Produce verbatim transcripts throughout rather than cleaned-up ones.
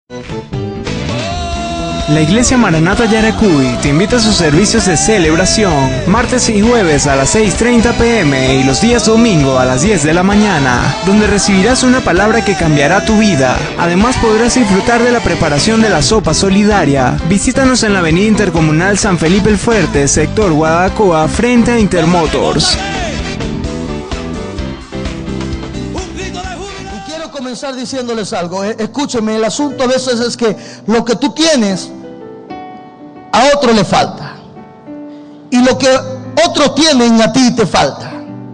La Iglesia Maranata Yaracuy te invita a sus servicios de celebración, martes y jueves a las seis y treinta pe eme y los días domingo a las diez de la mañana, donde recibirás una palabra que cambiará tu vida. Además podrás disfrutar de la preparación de la sopa solidaria. Visítanos en la avenida Intercomunal San Felipe el Fuerte, sector Guadacoa, frente a Intermotors. Y quiero comenzar diciéndoles algo. Escúcheme, el asunto a veces es que lo que tú tienes a otro le falta, y lo que otros tienen a ti te falta.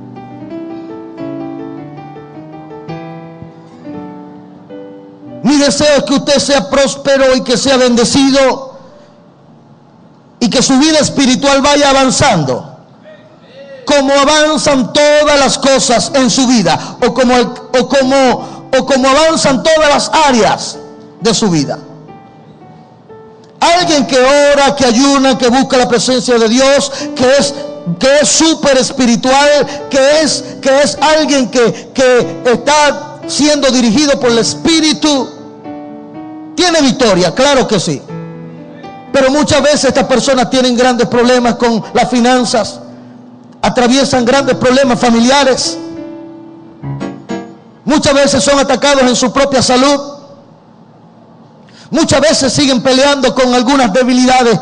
Mi deseo es que usted sea próspero y que sea bendecido y que su vida espiritual vaya avanzando como avanzan todas las cosas en su vida, o como, el, o como, o como avanzan todas las áreas de su vida. Alguien que ora, que ayuna, que busca la presencia de Dios, que es que es súper espiritual, que es, que es alguien que, que está siendo dirigido por el Espíritu, tiene victoria, claro que sí. Pero muchas veces estas personas tienen grandes problemas con las finanzas, atraviesan grandes problemas familiares, muchas veces son atacados en su propia salud. Muchas veces siguen peleando con algunas debilidades.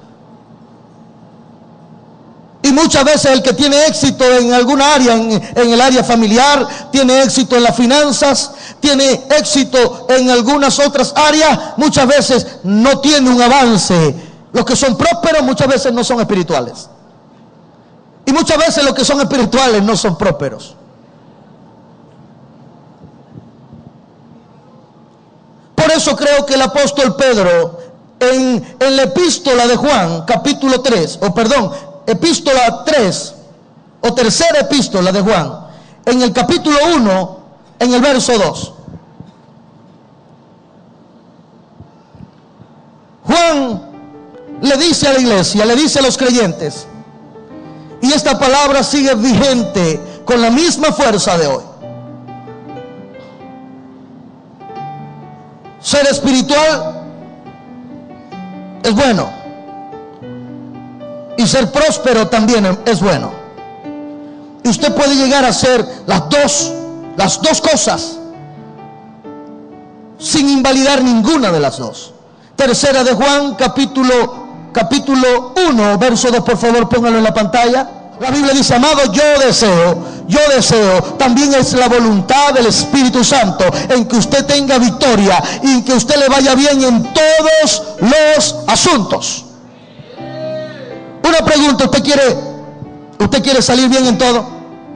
Y muchas veces el que tiene éxito en alguna área, en, en el área familiar, tiene éxito en las finanzas, tiene éxito en algunas otras áreas, muchas veces no tiene un avance. Los que son prósperos muchas veces no son espirituales. Y muchas veces los que son espirituales no son prósperos. Por eso creo que el apóstol Pedro en, en la epístola de Juan, capítulo tres, o perdón, epístola tres, o tercera epístola de Juan, en el capítulo uno, en el verso dos. Juan le dice a la iglesia, le dice a los creyentes, y esta palabra sigue vigente con la misma fuerza de hoy. Ser espiritual es bueno, y ser próspero también es bueno. Y usted puede llegar a hacer las dos, las dos cosas sin invalidar ninguna de las dos. Tercera de Juan, capítulo capítulo uno, verso dos, por favor, póngalo en la pantalla. La Biblia dice: amado, yo deseo, yo deseo, también es la voluntad del Espíritu Santo, en que usted tenga victoria y en que usted le vaya bien en todos los asuntos. Una pregunta: ¿usted quiere, usted quiere salir bien en todo?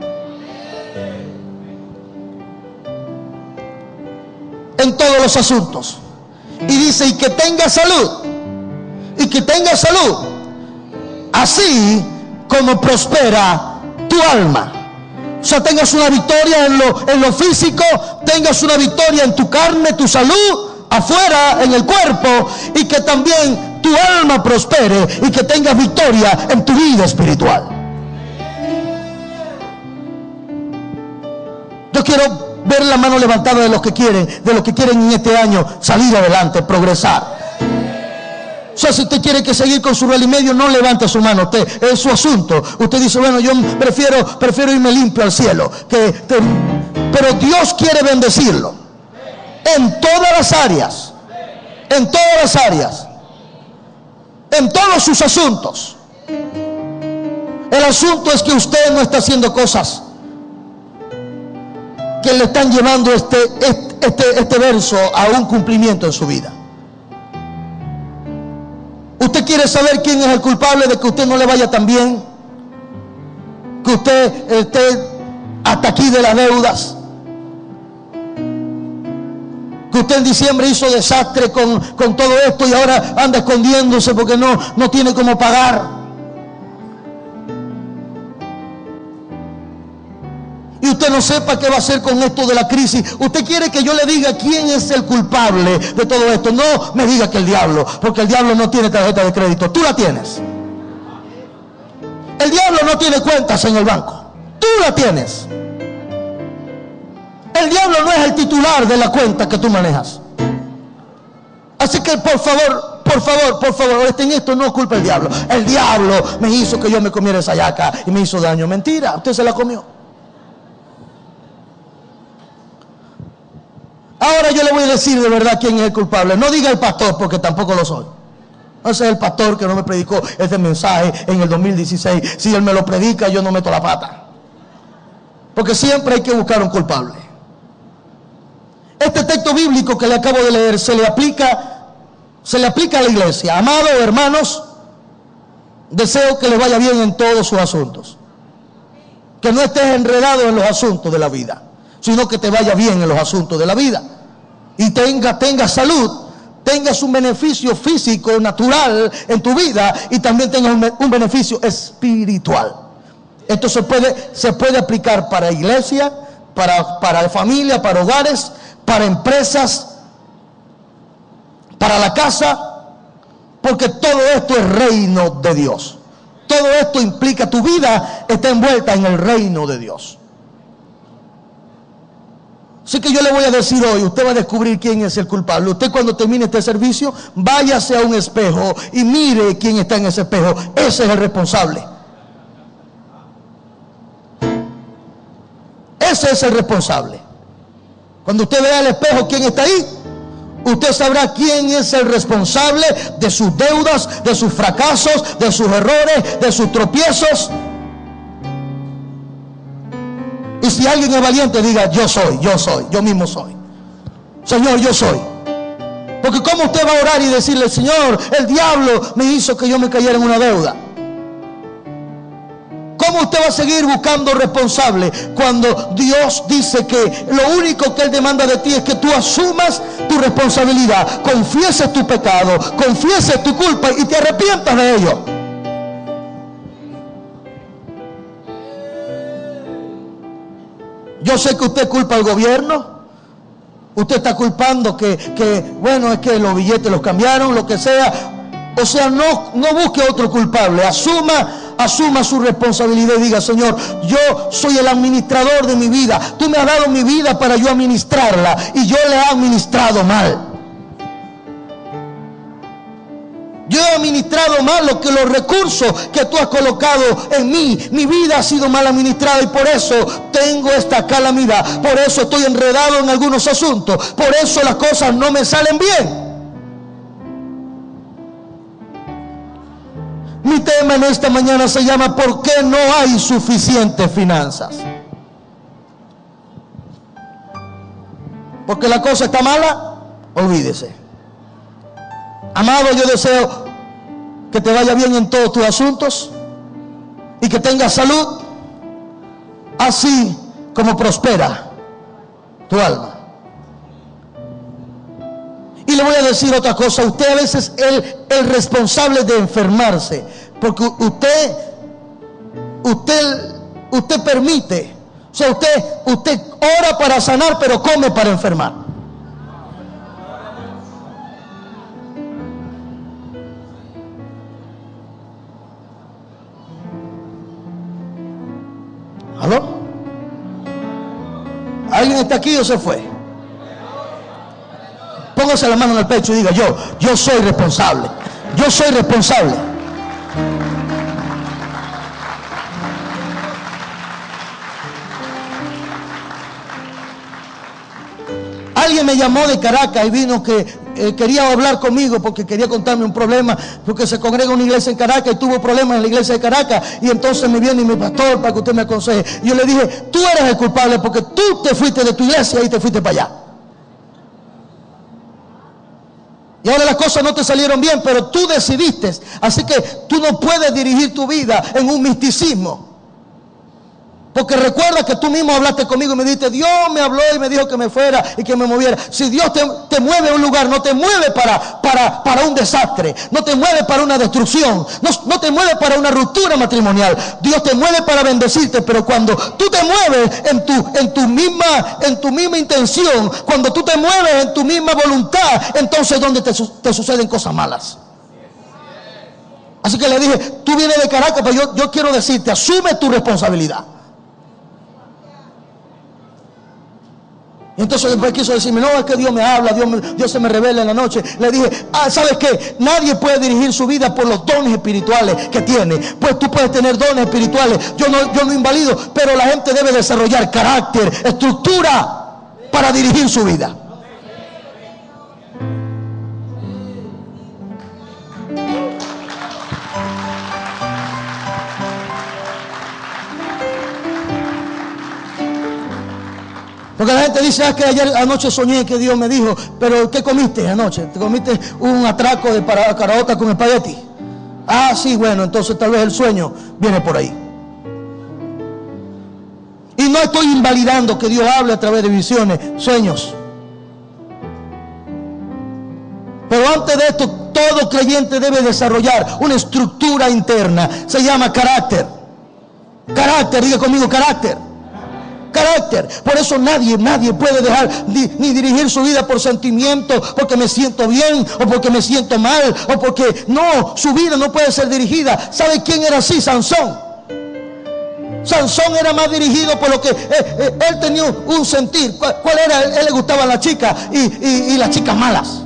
En todos los asuntos. Y dice: y que tenga salud, y que tenga salud, así como prospera tu alma. O sea, tengas una victoria en lo, en lo físico, tengas una victoria en tu carne, tu salud, afuera, en el cuerpo, y que también tu alma prospere y que tengas victoria en tu vida espiritual. Yo quiero ver la mano levantada de los que quieren, de los que quieren en este año salir adelante, progresar. O sea, si usted quiere que seguir con su real y medio, no levante su mano, usted, es su asunto. Usted dice: bueno, yo prefiero, prefiero irme limpio al cielo. Que, que, pero Dios quiere bendecirlo en todas las áreas, en todas las áreas, en todos sus asuntos. El asunto es que usted no está haciendo cosas que le están llevando este, este, este, este verso a un cumplimiento en su vida. Usted quiere saber quién es el culpable de que usted no le vaya tan bien, que usted esté hasta aquí de las deudas, que usted en diciembre hizo desastre con, con todo esto y ahora anda escondiéndose porque no, no tiene cómo pagar. Y usted no sepa qué va a hacer con esto de la crisis. Usted quiere que yo le diga quién es el culpable de todo esto. No me diga que el diablo, porque el diablo no tiene tarjeta de crédito, tú la tienes. El diablo no tiene cuentas en el banco, tú la tienes. El diablo no es el titular de la cuenta que tú manejas. Así que por favor, por favor, por favor, en esto no culpa el diablo. El diablo me hizo que yo me comiera esa yaca y me hizo daño. Mentira, usted se la comió. Ahora yo le voy a decir de verdad quién es el culpable. No diga el pastor, porque tampoco lo soy. No sé el pastor que no me predicó este mensaje en el dos mil dieciséis. Si él me lo predica, yo no meto la pata. Porque siempre hay que buscar un culpable. Este texto bíblico que le acabo de leer se le aplica, se le aplica a la iglesia. Amados hermanos, deseo que les vaya bien en todos sus asuntos. Que no estés enredado en los asuntos de la vida, sino que te vaya bien en los asuntos de la vida. Y tenga, tenga salud, tengas un beneficio físico, natural en tu vida, y también tengas un, un beneficio espiritual. Esto se puede, se puede aplicar para iglesia, para, para familia, para hogares, para empresas, para la casa, porque todo esto es reino de Dios. Todo esto implica, tu vida está envuelta en el reino de Dios. Así que yo le voy a decir hoy, usted va a descubrir quién es el culpable. Usted cuando termine este servicio, váyase a un espejo y mire quién está en ese espejo. Ese es el responsable. Ese es el responsable. Cuando usted vea al espejo quién está ahí, usted sabrá quién es el responsable de sus deudas, de sus fracasos, de sus errores, de sus tropiezos. Y si alguien es valiente, diga: yo soy, yo soy, yo mismo soy. Señor, yo soy. Porque ¿cómo usted va a orar y decirle: Señor, el diablo me hizo que yo me cayera en una deuda? ¿Cómo usted va a seguir buscando responsable cuando Dios dice que lo único que Él demanda de ti es que tú asumas tu responsabilidad, confieses tu pecado, confieses tu culpa y te arrepientas de ello? Yo sé que usted culpa al gobierno. Usted está culpando que, que, bueno, es que los billetes los cambiaron, lo que sea. O sea, no, no busque otro culpable. Asuma, asuma su responsabilidad y diga: Señor, yo soy el administrador de mi vida. Tú me has dado mi vida para yo administrarla y yo le he administrado mal. Yo he administrado mal lo que los recursos que tú has colocado en mí. Mi vida ha sido mal administrada y por eso tengo esta calamidad. Por eso estoy enredado en algunos asuntos. Por eso las cosas no me salen bien. Mi tema en esta mañana se llama: ¿por qué no hay suficientes finanzas? ¿Porque la cosa está mala? Olvídese. Amado, yo deseo que te vaya bien en todos tus asuntos y que tengas salud, así como prospera tu alma. Y le voy a decir otra cosa: usted a veces es el, el responsable de enfermarse, porque usted, usted, usted permite, o sea, usted, usted ora para sanar, pero come para enfermar. ¿Aló? ¿Alguien está aquí o se fue? Póngase la mano en el pecho y diga: yo, yo soy responsable. Yo soy responsable. Alguien me llamó de Caracas y vino que eh, quería hablar conmigo porque quería contarme un problema, porque se congrega una iglesia en Caracas y tuvo problemas en la iglesia de Caracas, y entonces me viene mi pastor para que usted me aconseje. Y yo le dije: tú eres el culpable porque tú te fuiste de tu iglesia y te fuiste para allá. Y ahora las cosas no te salieron bien, pero tú decidiste. Así que tú no puedes dirigir tu vida en un misticismo. Porque recuerda que tú mismo hablaste conmigo y me dijiste: Dios me habló y me dijo que me fuera y que me moviera. Si Dios te, te mueve a un lugar, no te mueve para, para, para un desastre, no te mueve para una destrucción, no, no te mueve para una ruptura matrimonial. Dios te mueve para bendecirte. Pero cuando tú te mueves en tu, en tu misma, en tu misma intención, cuando tú te mueves en tu misma voluntad, entonces donde te, te suceden cosas malas. Así que le dije: tú vienes de Caracas, pero yo, yo quiero decirte, asume tu responsabilidad. Y entonces después quiso decirme, no, es que Dios me habla, Dios, me, Dios se me revela en la noche. Le dije, ah, ¿sabes qué? Nadie puede dirigir su vida por los dones espirituales que tiene. Pues tú puedes tener dones espirituales, yo no, yo no invalido, pero la gente debe desarrollar carácter, estructura para dirigir su vida. Porque la gente dice, ah, que ayer anoche soñé que Dios me dijo, pero ¿qué comiste anoche? ¿Te comiste un atraco de caraota con espagueti? Ah, sí, bueno, entonces tal vez el sueño viene por ahí. Y no estoy invalidando que Dios hable a través de visiones, sueños. Pero antes de esto, todo creyente debe desarrollar una estructura interna. Se llama carácter. Carácter, diga conmigo, carácter. Carácter. Por eso nadie, nadie puede dejar ni, ni dirigir su vida por sentimiento, porque me siento bien o porque me siento mal o porque no, su vida no puede ser dirigida. ¿Sabe quién era así? Sansón. Sansón era más dirigido por lo que eh, eh, él tenía un sentir. ¿Cuál, cuál era? Él, él le gustaban las chicas y, y, y las chicas malas.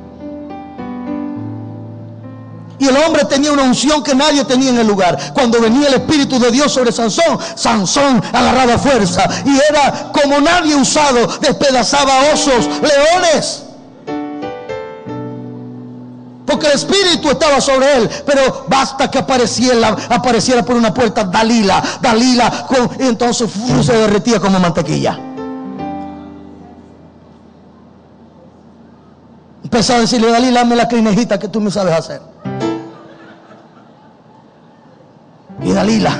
Y el hombre tenía una unción que nadie tenía en el lugar. Cuando venía el Espíritu de Dios sobre Sansón, Sansón agarraba fuerza. Y era como nadie usado. Despedazaba osos, leones. Porque el Espíritu estaba sobre él. Pero basta que apareciera, apareciera por una puerta Dalila. Dalila. Con, y entonces uf, se derretía como mantequilla. Empezó a decirle, Dalila, dame la clinejita que tú me sabes hacer. Y Dalila,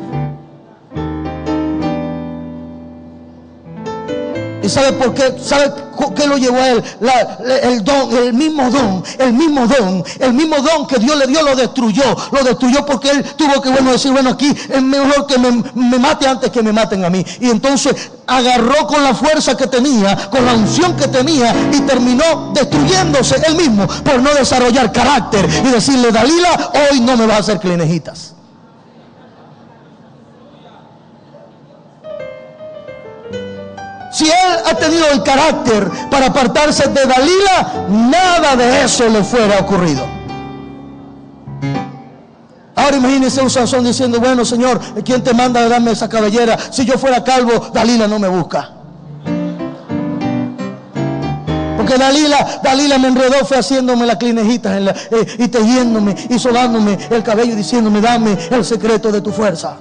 ¿y sabe por qué? ¿Sabe qué lo llevó a él? La, el don, el mismo don, el mismo don, el mismo don que Dios le dio lo destruyó, lo destruyó porque él tuvo que, bueno, decir, bueno, aquí es mejor que me, me mate antes que me maten a mí. Y entonces agarró con la fuerza que tenía, con la unción que tenía y terminó destruyéndose él mismo por no desarrollar carácter y decirle, Dalila, hoy no me vas a hacer clinejitas. Si él ha tenido el carácter para apartarse de Dalila, nada de eso le fuera ocurrido. Ahora imagínense un Sansón diciendo, bueno, Señor, ¿quién te manda a darme esa cabellera? Si yo fuera calvo, Dalila no me busca. Porque Dalila, Dalila me enredó, fue haciéndome las clinejitas en la, eh, y tejiéndome y solándome el cabello y diciéndome, dame el secreto de tu fuerza.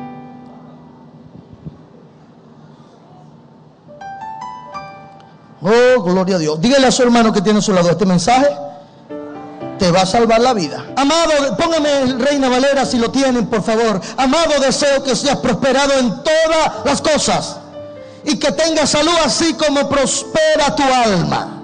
Oh, gloria a Dios. Dígale a su hermano que tiene a su lado, este mensaje te va a salvar la vida. Amado, póngame el Reina Valera si lo tienen, por favor. Amado, deseo que seas prosperado en todas las cosas y que tengas salud así como prospera tu alma.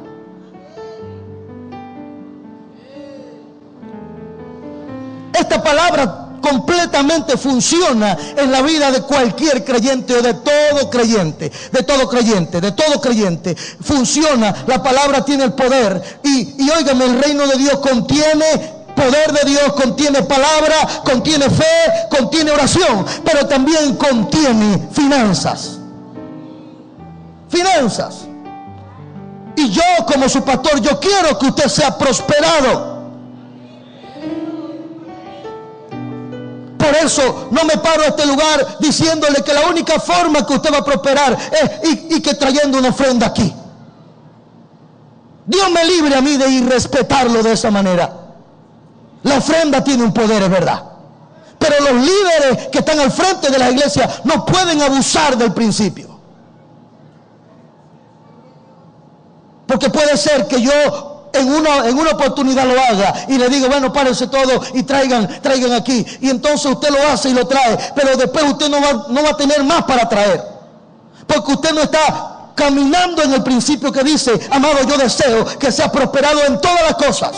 Esta palabra completamente funciona en la vida de cualquier creyente o de todo creyente, de todo creyente, de todo creyente. Funciona, la palabra tiene el poder y, y óigame, el reino de Dios contiene poder de Dios, contiene palabra, contiene fe, contiene oración, pero también contiene finanzas. Finanzas. Y yo como su pastor, yo quiero que usted sea prosperado. Por eso no me paro a este lugar diciéndole que la única forma que usted va a prosperar es y, y que trayendo una ofrenda aquí. Dios me libre a mí de irrespetarlo de esa manera. La ofrenda tiene un poder, es verdad. Pero los líderes que están al frente de la iglesia no pueden abusar del principio. Porque puede ser que yo En una, en una oportunidad lo haga y le digo, bueno, párense todos y traigan, traigan aquí. Y entonces usted lo hace y lo trae, pero después usted no va, no va a tener más para traer. Porque usted no está caminando en el principio que dice, amado, yo deseo que sea prosperado en todas las cosas.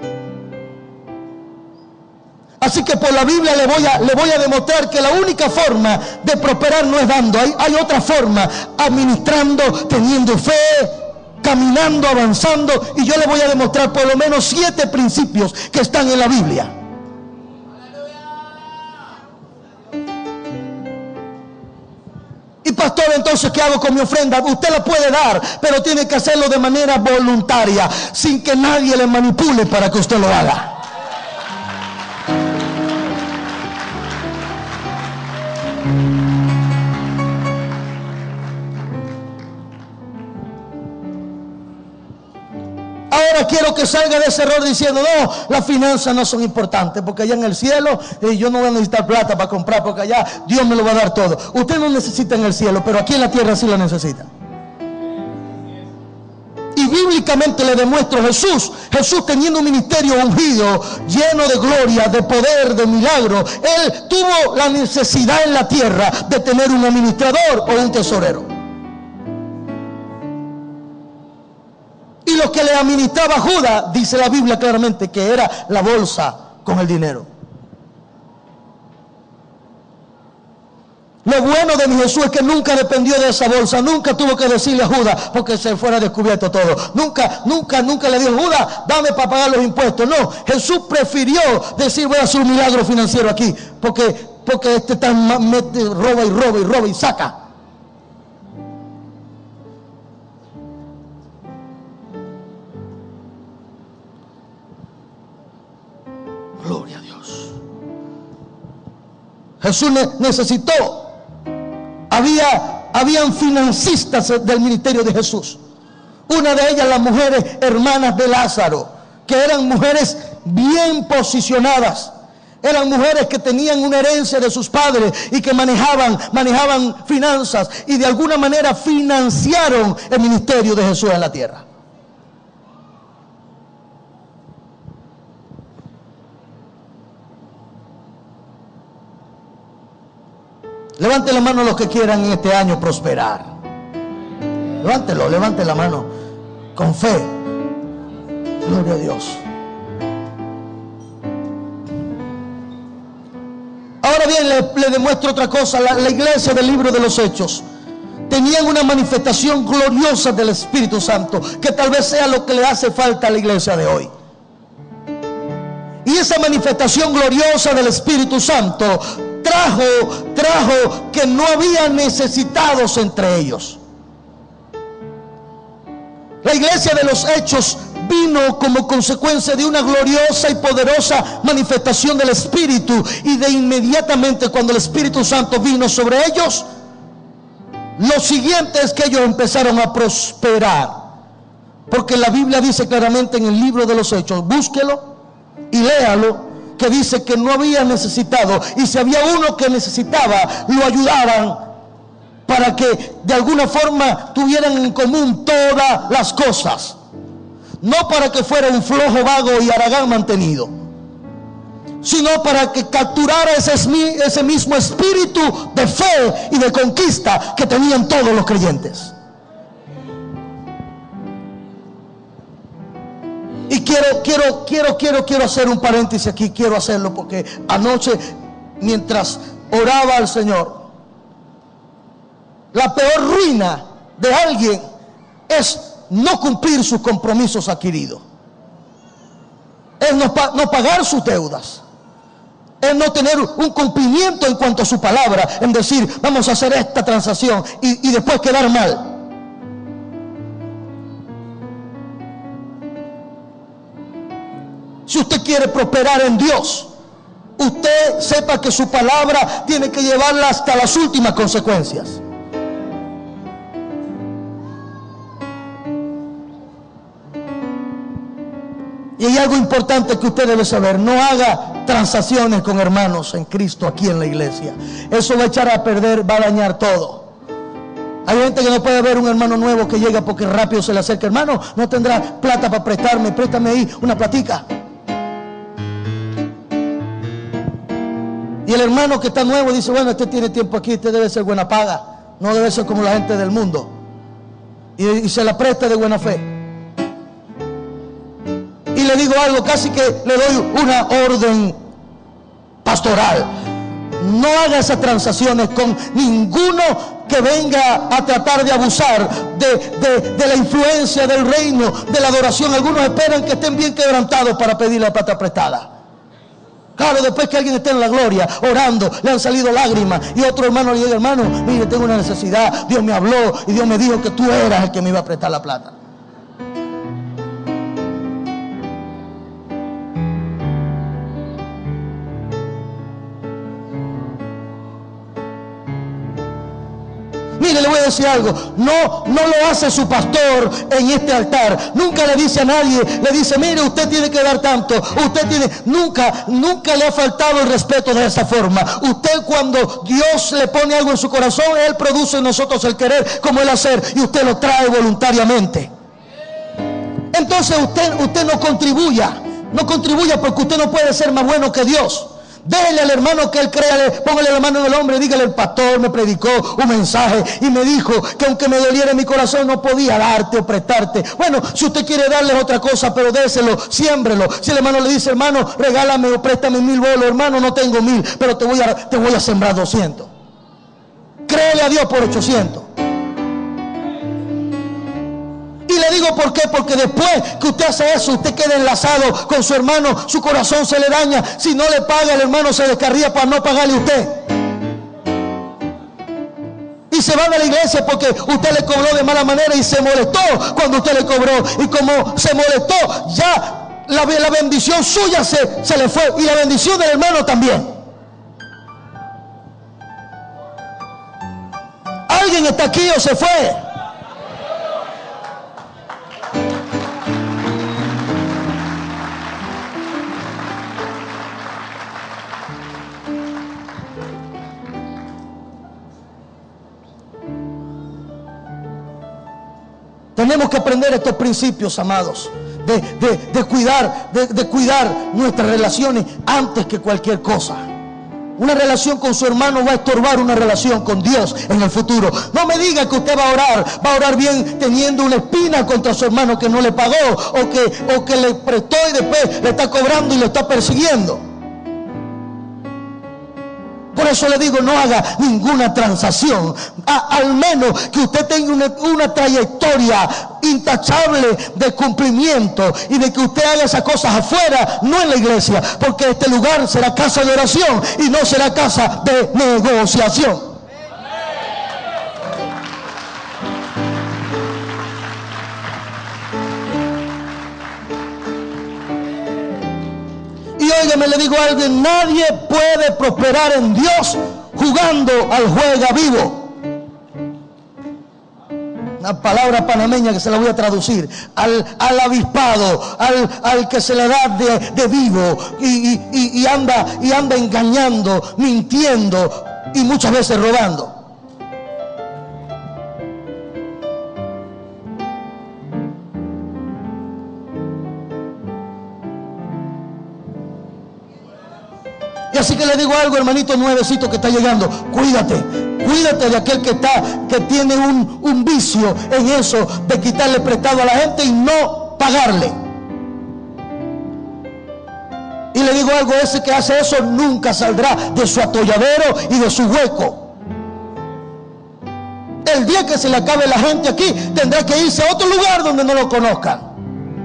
Así que por la Biblia le voy a, le voy a demostrar que la única forma de prosperar no es dando. Hay, hay otra forma, administrando, teniendo fe, caminando, avanzando, y yo le voy a demostrar por lo menos siete principios que están en la Biblia. Y pastor, pastor, entonces ¿qué hago con mi ofrenda? Usted la puede dar, pero tiene que hacerlo de manera voluntaria, sin que nadie le manipule para que usted lo haga. Ahora quiero que salga de ese error diciendo, no, las finanzas no son importantes, porque allá en el cielo eh, yo no voy a necesitar plata para comprar, porque allá Dios me lo va a dar todo. Usted no necesita en el cielo, pero aquí en la tierra sí lo necesita. Y bíblicamente le demuestro Jesús, Jesús teniendo un ministerio ungido, lleno de gloria, de poder, de milagro, él tuvo la necesidad en la tierra de tener un administrador o un tesorero. Y lo que le administraba Judas, dice la Biblia claramente, que era la bolsa con el dinero. Lo bueno de mi Jesús es que nunca dependió de esa bolsa, nunca tuvo que decirle a Judas porque se fuera descubierto todo. Nunca, nunca, nunca le dijo, Judas, dame para pagar los impuestos. No, Jesús prefirió decir, voy a hacer un milagro financiero aquí, porque, porque este tan mete, roba y roba y roba y saca. Gloria a Dios. Jesús ne- necesitó. Había, habían financistas del ministerio de Jesús. Una de ellas, las mujeres hermanas de Lázaro, que eran mujeres bien posicionadas. Eran mujeres que tenían una herencia de sus padres y que manejaban, manejaban finanzas y de alguna manera financiaron el ministerio de Jesús en la tierra. Levante la mano los que quieran en este año prosperar. Levántelo, levante la mano con fe. Gloria a Dios. Ahora bien, le, le demuestro otra cosa. La, la iglesia del libro de los Hechos tenían una manifestación gloriosa del Espíritu Santo, que tal vez sea lo que le hace falta a la iglesia de hoy. Y esa manifestación gloriosa del Espíritu Santo trajo, trajo que no había necesitados entre ellos. La iglesia de los Hechos vino como consecuencia de una gloriosa y poderosa manifestación del Espíritu, y de inmediatamente cuando el Espíritu Santo vino sobre ellos, lo siguiente es que ellos empezaron a prosperar, porque la Biblia dice claramente en el libro de los Hechos, búsquelo y léalo, que dice que no había necesitado, y si había uno que necesitaba, lo ayudaban para que de alguna forma tuvieran en común todas las cosas, no para que fuera un flojo, vago y haragán mantenido, sino para que capturara ese, ese mismo espíritu de fe y de conquista que tenían todos los creyentes. Y quiero, quiero, quiero, quiero, quiero hacer un paréntesis aquí, quiero hacerlo porque anoche, mientras oraba al Señor, la peor ruina de alguien es no cumplir sus compromisos adquiridos, es no, no pagar sus deudas, es no tener un cumplimiento en cuanto a su palabra, en decir, vamos a hacer esta transacción y, y después quedar mal. Si usted quiere prosperar en Dios, usted sepa que su palabra tiene que llevarla hasta las últimas consecuencias. Y hay algo importante que usted debe saber: no haga transacciones con hermanos en Cristo aquí en la iglesia. Eso va a echar a perder, va a dañar todo. Hay gente que no puede ver un hermano nuevo que llega porque rápido se le acerca. Hermano, no tendrá plata para prestarme, préstame ahí una platica. Y el hermano que está nuevo dice, bueno, este tiene tiempo aquí, este debe ser buena paga, no debe ser como la gente del mundo, y, y se la presta de buena fe. Y le digo algo, casi que le doy una orden pastoral: no haga esas transacciones con ninguno que venga a tratar de abusar de, de, de la influencia del reino, de la adoración. Algunos esperan que estén bien quebrantados para pedir la plata prestada. Claro, después que alguien esté en la gloria, orando, le han salido lágrimas, y otro hermano le diga, hermano, mire, tengo una necesidad, Dios me habló y Dios me dijo que tú eras el que me iba a prestar la plata. Mire, le voy a decir algo, no, no lo hace su pastor en este altar, nunca le dice a nadie, le dice, mire, usted tiene que dar tanto, usted tiene, nunca, nunca le ha faltado el respeto de esa forma. Usted, cuando Dios le pone algo en su corazón, Él produce en nosotros el querer como el hacer, y usted lo trae voluntariamente. Entonces usted, usted no contribuya, no contribuya, porque usted no puede ser más bueno que Dios. Déjele al hermano que él crea, póngale la mano en el hombro y dígale, el pastor me predicó un mensaje y me dijo que aunque me doliera en mi corazón no podía darte o prestarte. Bueno, si usted quiere darle otra cosa, pero déselo, siémbrelo. Si el hermano le dice, hermano, regálame o préstame mil bolos, hermano, no tengo mil, pero te voy a, te voy a sembrar doscientos. Créele a Dios por ochocientos. Y le digo por qué, porque después que usted hace eso, usted queda enlazado con su hermano, su corazón se le daña. Si no le paga, el hermano se descarría para no pagarle a usted. Y se va de la iglesia porque usted le cobró de mala manera y se molestó cuando usted le cobró. Y como se molestó, ya la, la bendición suya se, se le fue. Y la bendición del hermano también. ¿Alguien está aquí o se fue? Tenemos que aprender estos principios, amados, de, de, de cuidar, de, de cuidar nuestras relaciones antes que cualquier cosa. Una relación con su hermano va a estorbar una relación con Dios en el futuro. No me diga que usted va a orar, va a orar bien teniendo una espina contra su hermano que no le pagó, o que, o que le prestó y después le está cobrando y lo está persiguiendo. Por eso le digo, no haga ninguna transacción, a, al menos que usted tenga una, una trayectoria intachable de cumplimiento y de que usted haga esas cosas afuera, no en la iglesia, porque este lugar será casa de oración y no será casa de negociación. Y óigame, le digo a alguien, nadie puede prosperar en Dios jugando al juega vivo. Una palabra panameña que se la voy a traducir. Al, al avispado, al, al que se le da de, de vivo y, y, y, anda, y anda engañando, mintiendo y muchas veces robando. Y así que le digo algo, hermanito nuevecito que está llegando, cuídate, cuídate de aquel que está, que tiene un, un vicio en eso de quitarle prestado a la gente y no pagarle. Y le digo algo, ese que hace eso nunca saldrá de su atolladero y de su hueco. El día que se le acabe la gente aquí, tendrá que irse a otro lugar donde no lo conozcan.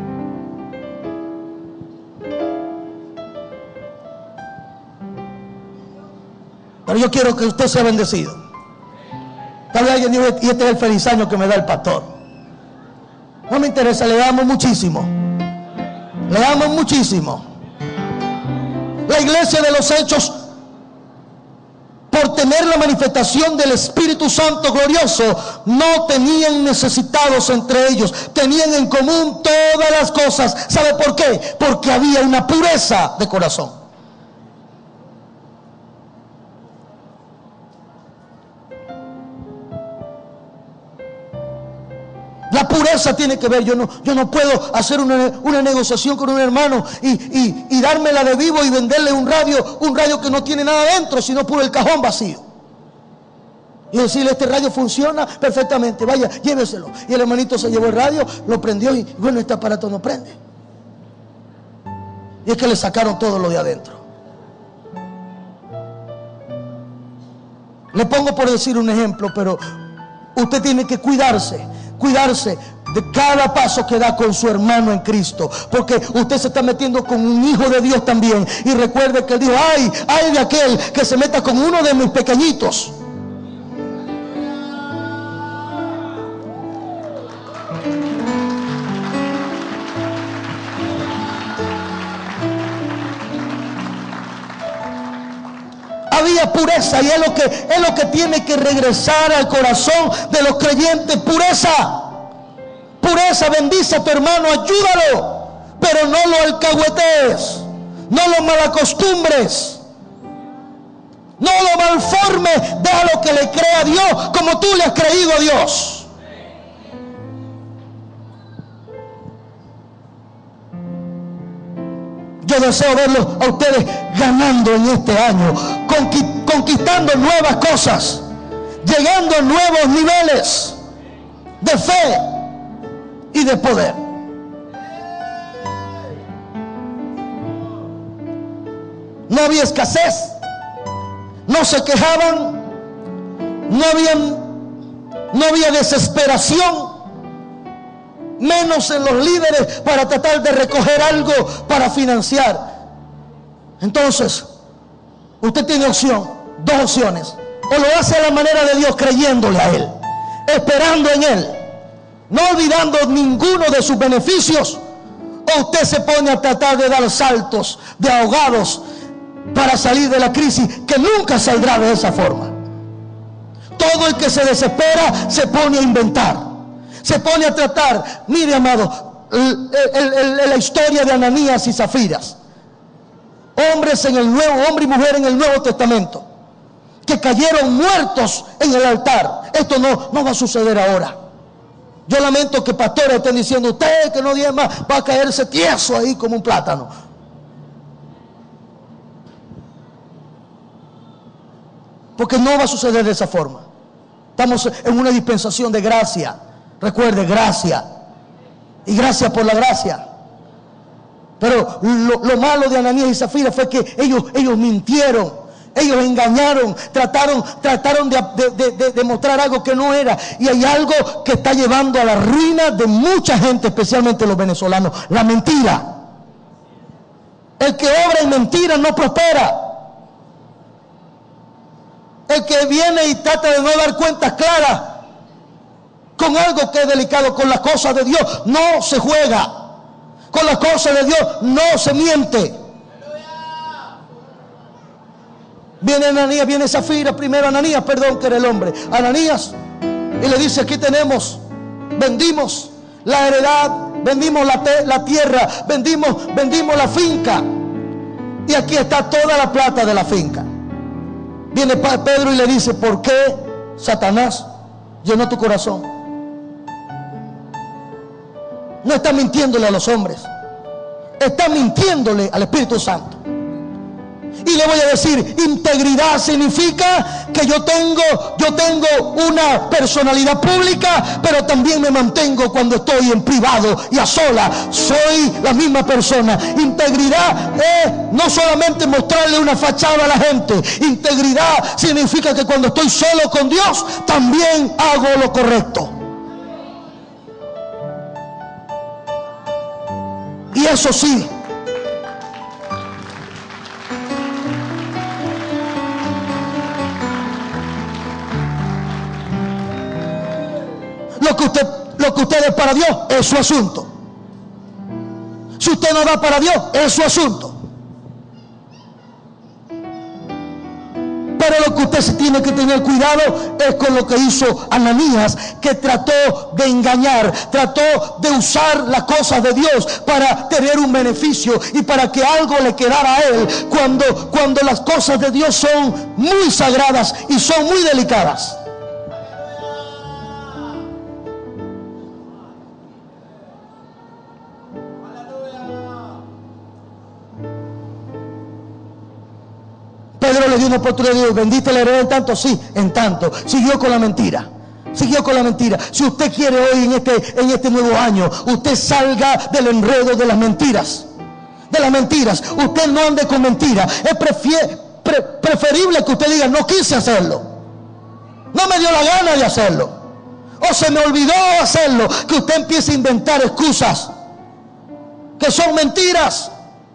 Pero yo quiero que usted sea bendecido. Tal vez alguien dijo, y este es el feliz año que me da el pastor. No me interesa, le damos muchísimo. Le damos muchísimo. La iglesia de los hechos, por tener la manifestación del Espíritu Santo glorioso, no tenían necesitados entre ellos. Tenían en común todas las cosas. ¿Sabe por qué? Porque había una pureza de corazón. La pureza tiene que ver. Yo no, yo no puedo hacer una, una negociación con un hermano y, y, y dármela de vivo y venderle un radio, un radio que no tiene nada dentro, sino puro el cajón vacío. Y decirle, este radio funciona perfectamente, vaya, lléveselo. Y el hermanito se llevó el radio, lo prendió y bueno, este aparato no prende. Y es que le sacaron todo lo de adentro. Le pongo por decir un ejemplo, pero usted tiene que cuidarse. Cuidarse de cada paso que da con su hermano en Cristo, porque usted se está metiendo con un hijo de Dios también. Y recuerde que él dijo: ay, ay de aquel que se meta con uno de mis pequeñitos. Había pureza, y es lo que es lo que tiene que regresar al corazón de los creyentes. Pureza, pureza. Bendice a tu hermano, ayúdalo, pero no lo alcahuetees, no lo malacostumbres, no lo malformes. Déjalo que le crea a Dios como tú le has creído a Dios. Yo deseo verlos a ustedes ganando en este año, conquistando nuevas cosas, llegando a nuevos niveles de fe y de poder. No había escasez, no se quejaban, no habían, no había desesperación, menos en los líderes para tratar de recoger algo para financiar. Entonces, usted tiene opción, dos opciones: o lo hace a la manera de Dios, creyéndole a Él, esperando en Él, no olvidando ninguno de sus beneficios, o usted se pone a tratar de dar saltos de ahogados para salir de la crisis, que nunca saldrá de esa forma. Todo el que se desespera se pone a inventar, se pone a tratar. Mire, amado, el, el, el, la historia de Ananías y Zafiras, hombres en el nuevo, hombre y mujer en el Nuevo Testamento, que cayeron muertos en el altar. Esto no, no va a suceder ahora. Yo lamento que pastores estén diciendo: usted que no diezma va a caerse tieso ahí como un plátano. Porque no va a suceder de esa forma. Estamos en una dispensación de gracia. Recuerde, gracia. Y gracia por la gracia. Pero lo, lo malo de Ananías y Zafira fue que ellos, ellos mintieron, ellos engañaron, trataron, trataron de, de, de, de mostrar algo que no era. Y hay algo que está llevando a la ruina de mucha gente, especialmente los venezolanos: la mentira. El que obra en mentira no prospera. El que viene y trata de no dar cuentas claras con algo que es delicado, con las cosas de Dios no se juega. Con las cosas de Dios no se miente. Viene Ananías, viene Zafira, primero Ananías, perdón, que era el hombre, Ananías, y le dice: aquí tenemos, vendimos la heredad, vendimos la, te, la tierra, vendimos, vendimos la finca, y aquí está toda la plata de la finca. Viene Pedro y le dice: ¿por qué Satanás llenó tu corazón? No está mintiéndole a los hombres, está mintiéndole al Espíritu Santo. Y le voy a decir: integridad significa que yo tengo, yo tengo una personalidad pública, pero también me mantengo cuando estoy en privado y a sola. Soy la misma persona. Integridad es no solamente mostrarle una fachada a la gente. Integridad significa que cuando estoy solo con Dios, también hago lo correcto. Y eso sí, Lo que usted, lo que usted es para Dios es su asunto. Si usted no da para Dios, es su asunto. Pero lo que usted se tiene que tener cuidado es con lo que hizo Ananías, que trató de engañar, trató de usar las cosas de Dios para tener un beneficio y para que algo le quedara a él, cuando, cuando las cosas de Dios son muy sagradas y son muy delicadas. Pedro le dio una oportunidad de Dios: ¿vendiste la heredad en tanto? Sí, en tanto. Siguió con la mentira. Siguió con la mentira. Si usted quiere hoy en este, en este nuevo año, usted salga del enredo de las mentiras. De las mentiras. Usted no ande con mentiras. Es prefiere, pre, preferible que usted diga: no quise hacerlo, no me dio la gana de hacerlo. o se me olvidó hacerlo, que usted empiece a inventar excusas que son mentiras.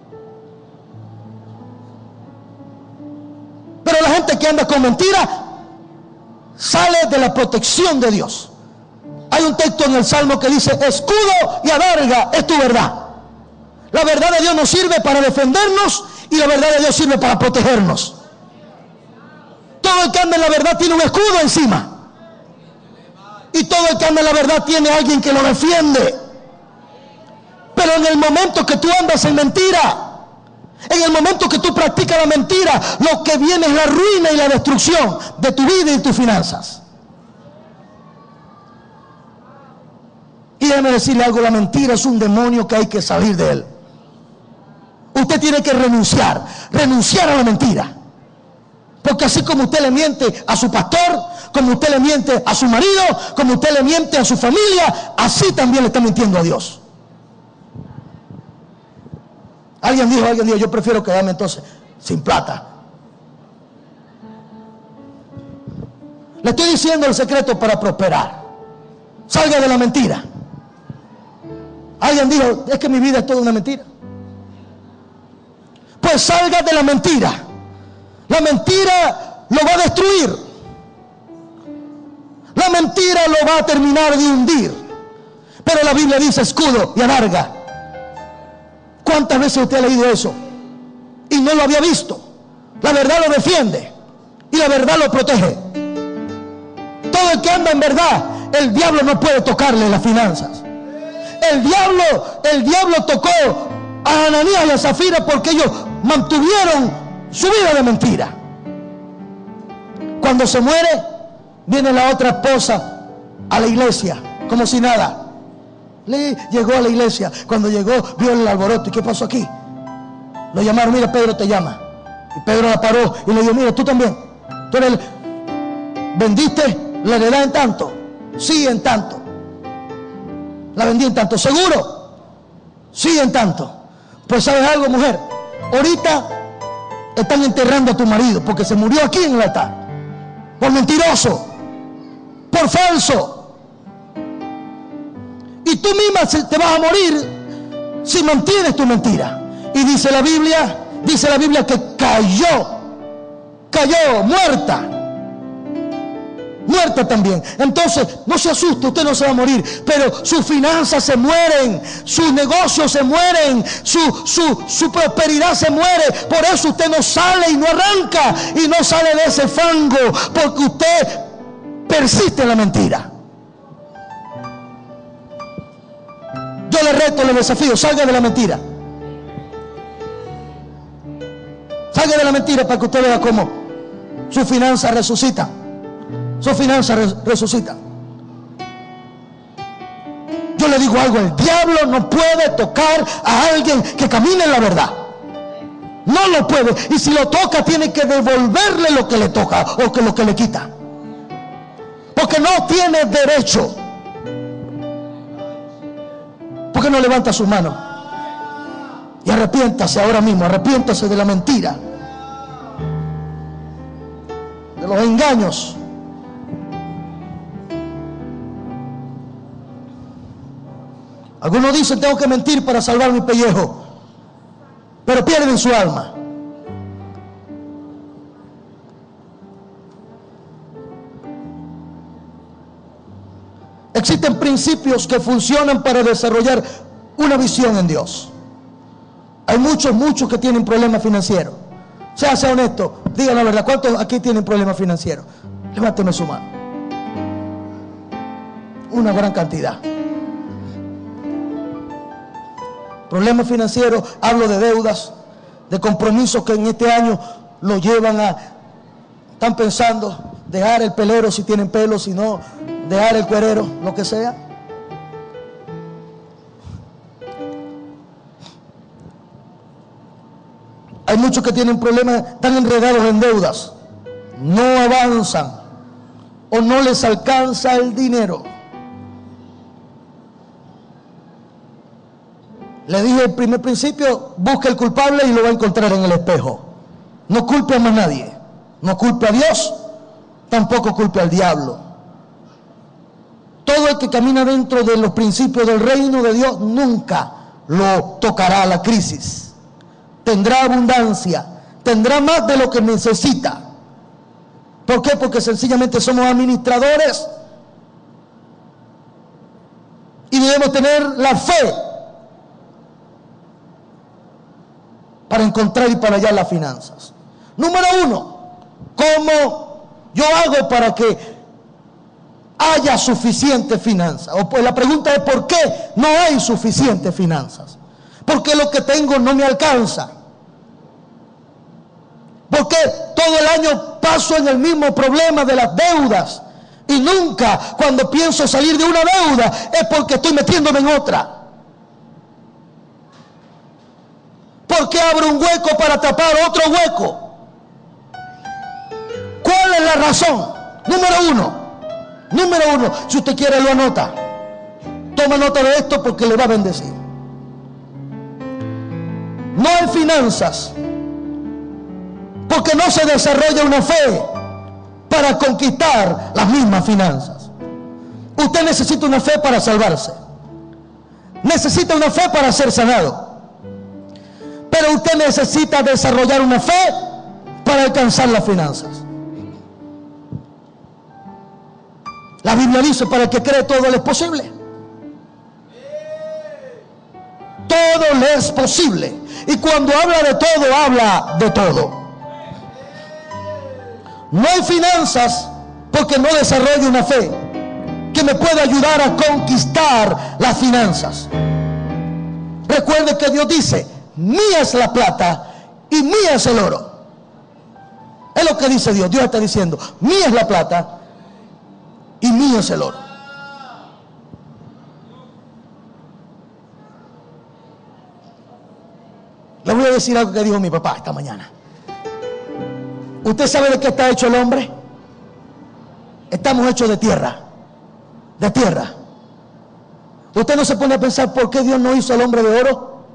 Pero la gente que anda con mentiras sale de la protección de Dios. Hay un texto en el Salmo que dice: escudo y adarga es tu verdad. La verdad de Dios nos sirve para defendernos y la verdad de Dios sirve para protegernos. Todo el que anda en la verdad tiene un escudo encima, y todo el que anda en la verdad tiene a alguien que lo defiende. Pero en el momento que tú andas en mentira, en el momento que tú practicas la mentira, lo que viene es la ruina y la destrucción de tu vida y tus finanzas. Y déjeme decirle algo: la mentira es un demonio que hay que salir de él. Usted tiene que renunciar, renunciar a la mentira. Porque así como usted le miente a su pastor, como usted le miente a su marido, como usted le miente a su familia, así también le está mintiendo a Dios. Alguien dijo, alguien dijo, yo prefiero quedarme entonces sin plata. Le estoy diciendo el secreto para prosperar. Salga de la mentira. Alguien dijo, es que mi vida es toda una mentira. Pues salga de la mentira. La mentira lo va a destruir. La mentira lo va a terminar de hundir. Pero la Biblia dice escudo y adarga. ¿Cuántas veces usted ha leído eso y no lo había visto? La verdad lo defiende y la verdad lo protege. Todo el que anda en verdad, el diablo no puede tocarle las finanzas. El diablo, el diablo tocó a Ananías y a Zafira porque ellos mantuvieron su vida de mentira. Cuando se muere, viene la otra esposa a la iglesia como si nada. Le llegó a la iglesia. Cuando llegó, vio el alboroto. ¿Y qué pasó aquí? Lo llamaron, mira, Pedro te llama. Y Pedro la paró y le dijo, mira, tú también. Tú eres el... ¿Vendiste la heredad en tanto? Sí, en tanto. La vendí en tanto. ¿Seguro? Sí, en tanto. Pues ¿sabes algo, mujer? Ahorita están enterrando a tu marido porque se murió aquí en el altar. Por mentiroso, por falso. Y tú misma te vas a morir si mantienes tu mentira. Y dice la Biblia, dice la Biblia que cayó, cayó muerta. Muerta también. Entonces, no se asuste, usted no se va a morir, pero sus finanzas se mueren, sus negocios se mueren, su, su, su prosperidad se muere. Por eso usted no sale y no arranca y no sale de ese fango, porque usted persiste en la mentira. Yo le reto, le desafío, salga de la mentira. Salga de la mentira para que usted vea cómo sus finanzas resucitan. Sus finanzas res, resucitan. Yo le digo algo, el diablo no puede tocar a alguien que camine en la verdad. No lo puede. Y si lo toca, tiene que devolverle lo que le toca o que lo que le quita. Porque no tiene derecho. ¿Por qué no levanta su mano? Y arrepiéntase ahora mismo, arrepiéntase de la mentira, de los engaños. Algunos dicen, tengo que mentir para salvar mi pellejo, pero pierden su alma. Existen principios que funcionan para desarrollar una visión en Dios. Hay muchos, muchos que tienen problemas financieros. Sea, sea honesto, digan la verdad. ¿Cuántos aquí tienen problemas financieros? Levánteme su mano. Una gran cantidad. Problemas financieros, hablo de deudas, de compromisos que en este año lo llevan a, están pensando dejar el pelero si tienen pelo, si no, dejar el cuerero, lo que sea. Hay muchos que tienen problemas, están enredados en deudas, no avanzan o no les alcanza el dinero. Le dije el primer principio, busque el culpable y lo va a encontrar en el espejo. No culpe a más nadie, no culpe a Dios, tampoco culpe al diablo. Todo el que camina dentro de los principios del reino de Dios nunca lo tocará la crisis. Tendrá abundancia, tendrá más de lo que necesita. ¿Por qué? Porque sencillamente somos administradores y debemos tener la fe para encontrar y para hallar las finanzas. Número uno, ¿cómo yo hago para que haya suficiente finanzas? O pues la pregunta es, ¿por qué no hay suficientes finanzas? Porque lo que tengo no me alcanza. Porque todo el año paso en el mismo problema de las deudas y nunca cuando pienso salir de una deuda es porque estoy metiéndome en otra. ¿Por qué abro un hueco para tapar otro hueco? ¿Cuál es la razón? Número uno, número uno, si usted quiere lo anota. Toma nota de esto porque le va a bendecir. No hay finanzas porque no se desarrolla una fe para conquistar las mismas finanzas. Usted necesita una fe para salvarse. Necesita una fe para ser sanado. Pero usted necesita desarrollar una fe para alcanzar las finanzas. La Biblia dice, para el que cree todo le es posible. Todo le es posible. Y cuando habla de todo, habla de todo. No hay finanzas porque no desarrollo una fe que me pueda ayudar a conquistar las finanzas. Recuerde que Dios dice, mía es la plata y mía es el oro. Es lo que dice Dios. Dios está diciendo, mía es la plata y mío es el oro. Le voy a decir algo que dijo mi papá esta mañana. ¿Usted sabe de qué está hecho el hombre? Estamos hechos de tierra. De tierra. ¿Usted no se pone a pensar por qué Dios no hizo al hombre de oro?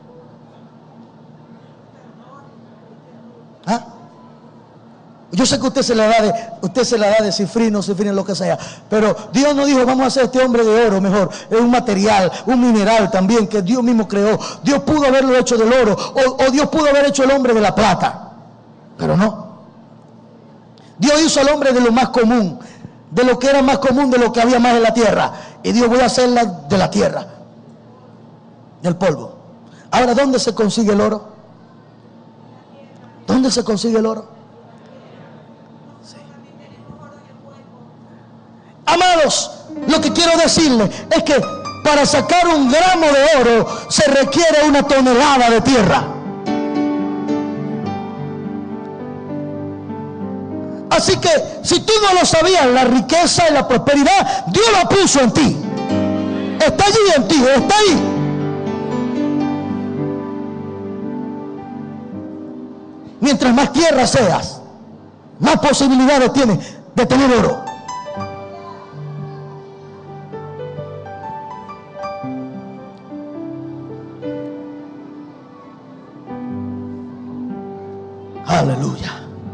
¿Ah? Yo sé que usted se la da de, usted se la da de cifrino, cifrino, lo que sea. Pero Dios no dijo, vamos a hacer este hombre de oro mejor. Es un material, un mineral también que Dios mismo creó. Dios pudo haberlo hecho del oro. O, o Dios pudo haber hecho el hombre de la plata. Pero no. Dios hizo al hombre de lo más común. De lo que era más común, de lo que había más en la tierra. Y Dios voy a hacerla de la tierra. Del polvo. Ahora, ¿dónde se consigue el oro? ¿Dónde se consigue el oro? Amados, lo que quiero decirles es que para sacar un gramo de oro se requiere una tonelada de tierra. Así que si tú no lo sabías, la riqueza y la prosperidad, Dios la puso en ti. Está allí en ti, está ahí. Mientras más tierra seas, más posibilidades tienes de tener oro. Aleluya.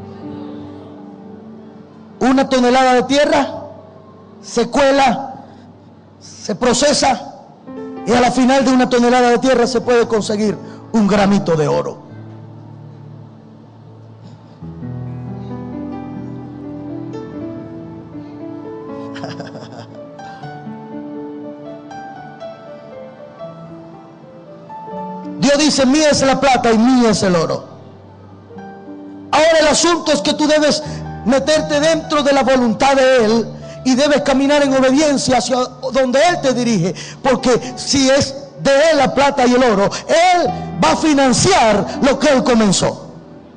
Una tonelada de tierra se cuela, se procesa y a la final de una tonelada de tierra se puede conseguir un gramito de oro. Dios dice, mía es la plata y mía es el oro. Ahora el asunto es que tú debes meterte dentro de la voluntad de Él y debes caminar en obediencia hacia donde Él te dirige, porque si es de Él la plata y el oro, Él va a financiar lo que Él comenzó.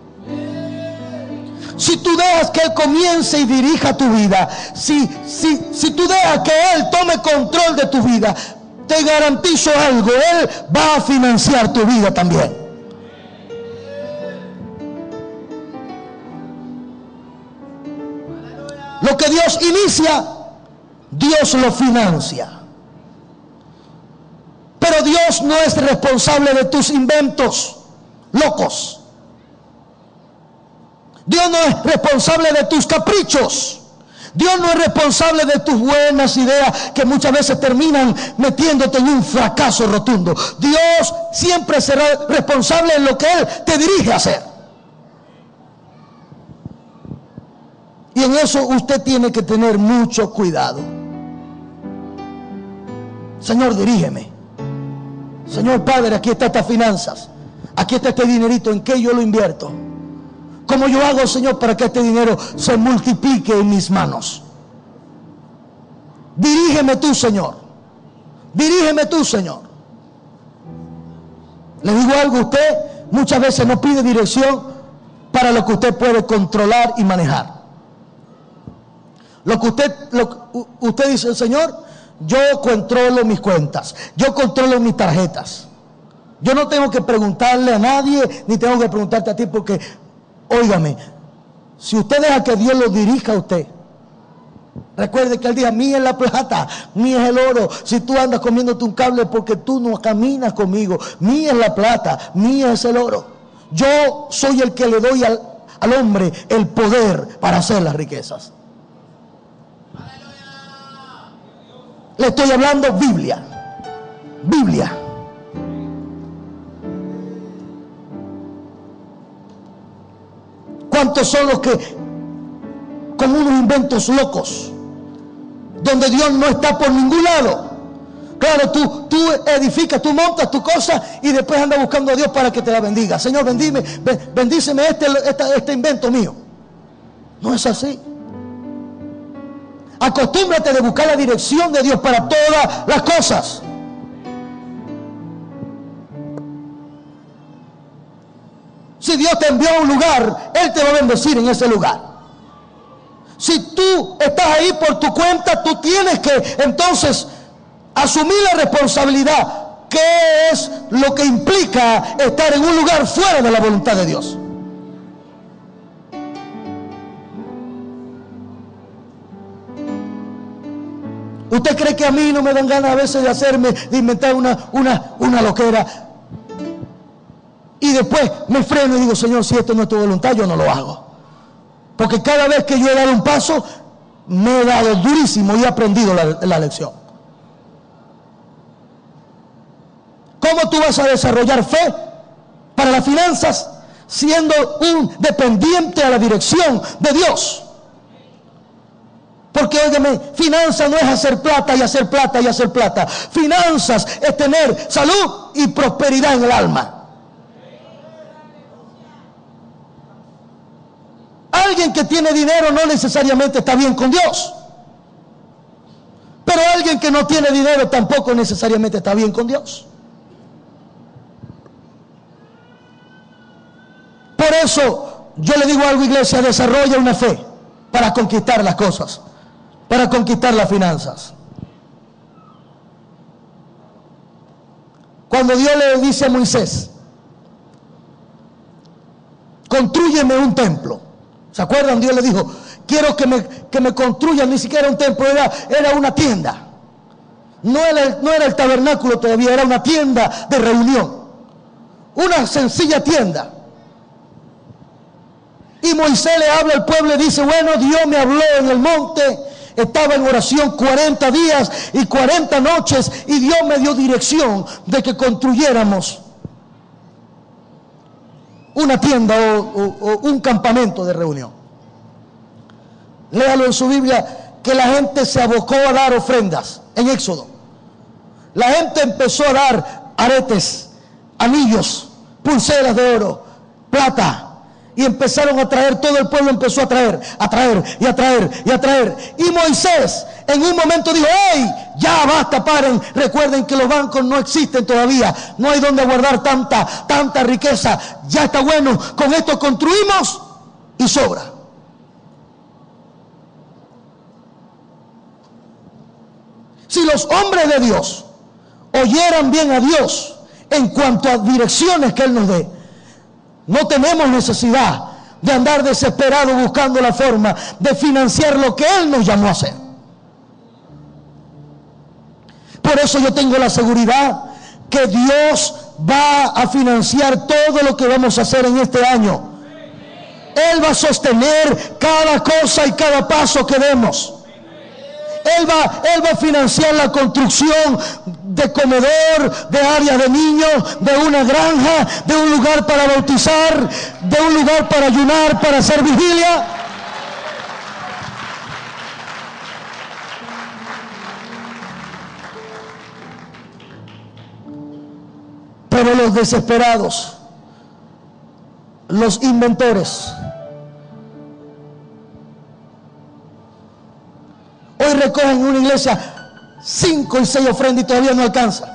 Si tú dejas que Él comience y dirija tu vida, si, si, si tú dejas que Él tome control de tu vida, te garantizo algo, Él va a financiar tu vida también. Lo que Dios inicia, Dios lo financia. Pero Dios no es responsable de tus inventos locos. Dios no es responsable de tus caprichos. Dios no es responsable de tus buenas ideas que muchas veces terminan metiéndote en un fracaso rotundo. Dios siempre será responsable en lo que Él te dirige a hacer. Y en eso usted tiene que tener mucho cuidado. Señor, dirígeme. Señor Padre, aquí están estas finanzas. Aquí está este dinerito. ¿En qué yo lo invierto? ¿Cómo yo hago, Señor, para que este dinero se multiplique en mis manos? Dirígeme tú, Señor. Dirígeme tú, Señor. Le digo algo, usted muchas veces no pide dirección para lo que usted puede controlar y manejar. Lo que usted, lo, usted dice, Señor, yo controlo mis cuentas, yo controlo mis tarjetas. Yo no tengo que preguntarle a nadie, ni tengo que preguntarte a ti, porque, óigame, si usted deja que Dios lo dirija a usted, recuerde que Él dijo, mía es la plata, mía es el oro. Si tú andas comiéndote un cable porque tú no caminas conmigo, mía es la plata, mía es el oro. Yo soy el que le doy al, al hombre el poder para hacer las riquezas. Le estoy hablando Biblia. Biblia. ¿Cuántos son los que con unos inventos locos, donde Dios no está por ningún lado? Claro, tú, tú edificas, tú montas tu cosa y después andas buscando a Dios para que te la bendiga. Señor, bendime, bendíceme este, este, este invento mío. No es así. Acostúmbrate de buscar la dirección de Dios para todas las cosas. Si Dios te envió a un lugar, Él te va a bendecir en ese lugar. Si tú estás ahí por tu cuenta, tú tienes que entonces asumir la responsabilidad. ¿Qué es lo que implica estar en un lugar fuera de la voluntad de Dios? ¿Usted cree que a mí no me dan ganas a veces de hacerme, de inventar una, una, una loquera? Y después me freno y digo, Señor, si esto no es tu voluntad, yo no lo hago. Porque cada vez que yo he dado un paso, me he dado durísimo y he aprendido la, la lección. ¿Cómo tú vas a desarrollar fe para las finanzas siendo un dependiente a la dirección de Dios? Porque, óigame, finanzas no es hacer plata y hacer plata y hacer plata. Finanzas es tener salud y prosperidad en el alma. Alguien que tiene dinero no necesariamente está bien con Dios. Pero alguien que no tiene dinero tampoco necesariamente está bien con Dios. Por eso yo le digo algo, iglesia, desarrolla una fe para conquistar las cosas, para conquistar las finanzas. Cuando Dios le dice a Moisés, constrúyeme un templo. ¿Se acuerdan? Dios le dijo, quiero que me, que me construyan, ni siquiera un templo, era, era una tienda. No era, no era el tabernáculo todavía, era una tienda de reunión. Una sencilla tienda. Y Moisés le habla al pueblo y dice, bueno, Dios me habló en el monte, estaba en oración cuarenta días y cuarenta noches y Dios me dio dirección de que construyéramos una tienda o, o, o un campamento de reunión. Léalo en su Biblia, que la gente se abocó a dar ofrendas en Éxodo. La gente empezó a dar aretes, anillos, pulseras de oro, plata. Y empezaron a traer, todo el pueblo empezó a traer, a traer y a traer y a traer. Y Moisés en un momento dijo, ¡hey! Ya basta, paren. Recuerden que los bancos no existen todavía. No hay donde guardar tanta, tanta riqueza. Ya está bueno. Con esto construimos y sobra. Si los hombres de Dios oyeran bien a Dios en cuanto a direcciones que Él nos dé, no tenemos necesidad de andar desesperados buscando la forma de financiar lo que Él nos llamó a hacer. Por eso yo tengo la seguridad que Dios va a financiar todo lo que vamos a hacer en este año. Él va a sostener cada cosa y cada paso que demos. Él va, Él va a financiar la construcción de comedor, de áreas de niños, de una granja, de un lugar para bautizar, de un lugar para ayunar, para hacer vigilia. Pero los desesperados, los inventores, hoy recogen en una iglesia cinco y seis ofrendas y todavía no alcanza.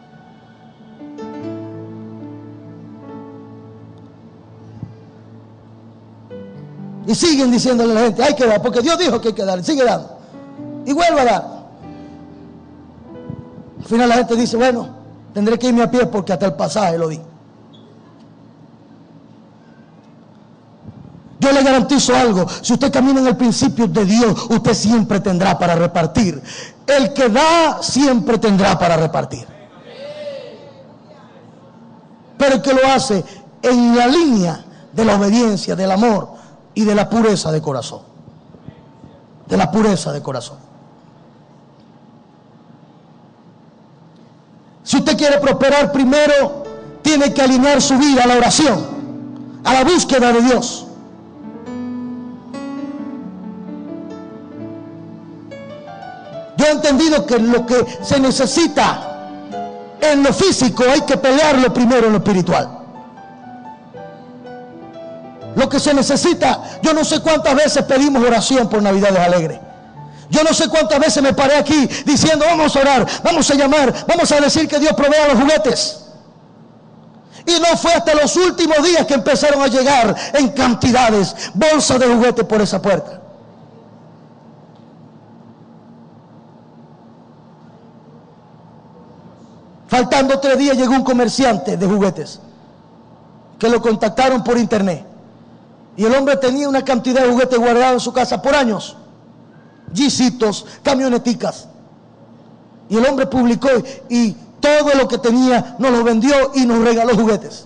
Y siguen diciéndole a la gente, hay que dar, porque Dios dijo que hay que dar, sigue dando. Y vuelve a dar. Al final la gente dice, bueno, tendré que irme a pie porque hasta el pasaje lo di. Yo le garantizo algo, si usted camina en el principio de Dios, usted siempre tendrá para repartir. El que da siempre tendrá para repartir. Pero el que lo hace en la línea de la obediencia, del amor y de la pureza de corazón. De la pureza de corazón. Si usted quiere prosperar, primero tiene que alinear su vida a la oración, a la búsqueda de Dios. Yo he entendido que lo que se necesita en lo físico hay que pelearlo primero en lo espiritual. Lo que se necesita, yo no sé cuántas veces pedimos oración por Navidades Alegres. Yo no sé cuántas veces me paré aquí diciendo vamos a orar, vamos a llamar, vamos a decir que Dios provea los juguetes. Y no fue hasta los últimos días que empezaron a llegar en cantidades bolsas de juguetes por esa puerta. Faltando tres días llegó un comerciante de juguetes que lo contactaron por internet. Y el hombre tenía una cantidad de juguetes guardados en su casa por años. Gisitos, camioneticas. Y el hombre publicó y todo lo que tenía nos lo vendió y nos regaló juguetes.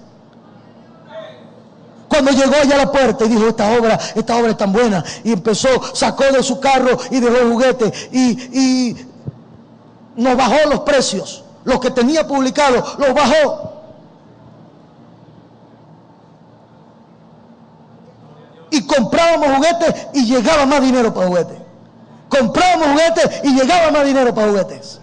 Cuando llegó allá a la puerta y dijo, esta obra, esta obra es tan buena, y empezó, sacó de su carro y dejó juguetes y, y nos bajó los precios. Los que tenía publicado los bajó. Y comprábamos juguetes y llegaba más dinero para juguetes. Comprábamos juguetes y llegaba más dinero para juguetes.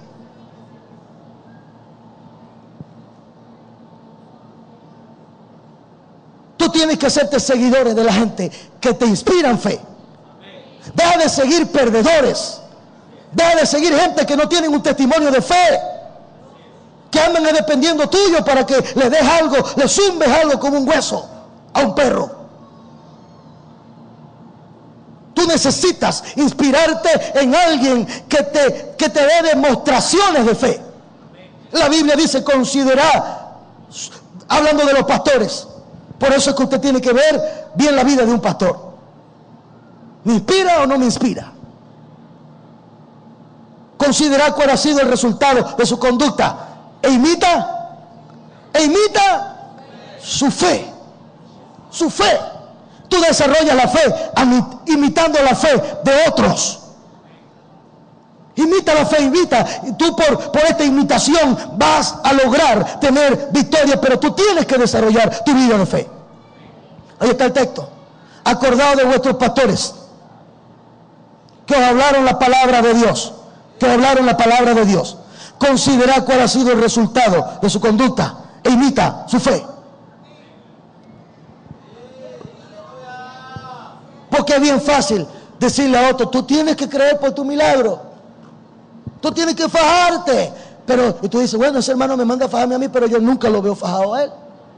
Tú tienes que hacerte seguidores de la gente que te inspiran fe. Deja de seguir perdedores. Deja de seguir gente que no tienen un testimonio de fe, que andan dependiendo tuyo para que le des algo, le zumbes algo como un hueso a un perro. Tú necesitas inspirarte en alguien que te, que te dé demostraciones de fe. La Biblia dice, considerar, hablando de los pastores, por eso es que usted tiene que ver bien la vida de un pastor. ¿Me inspira o no me inspira? Considerar cuál ha sido el resultado de su conducta. E imita, e imita su fe, su fe. Tú desarrollas la fe imitando la fe de otros. Imita la fe, imita. Y tú por, por esta imitación vas a lograr tener victoria, pero tú tienes que desarrollar tu vida de fe. Ahí está el texto. Acordado de vuestros pastores que os hablaron la palabra de Dios, que os hablaron la palabra de Dios. Considera cuál ha sido el resultado de su conducta e imita su fe. Porque es bien fácil decirle a otro, tú tienes que creer por tu milagro, tú tienes que fajarte. Pero y tú dices, bueno, ese hermano me manda a fajarme a mí, pero yo nunca lo veo fajado a él.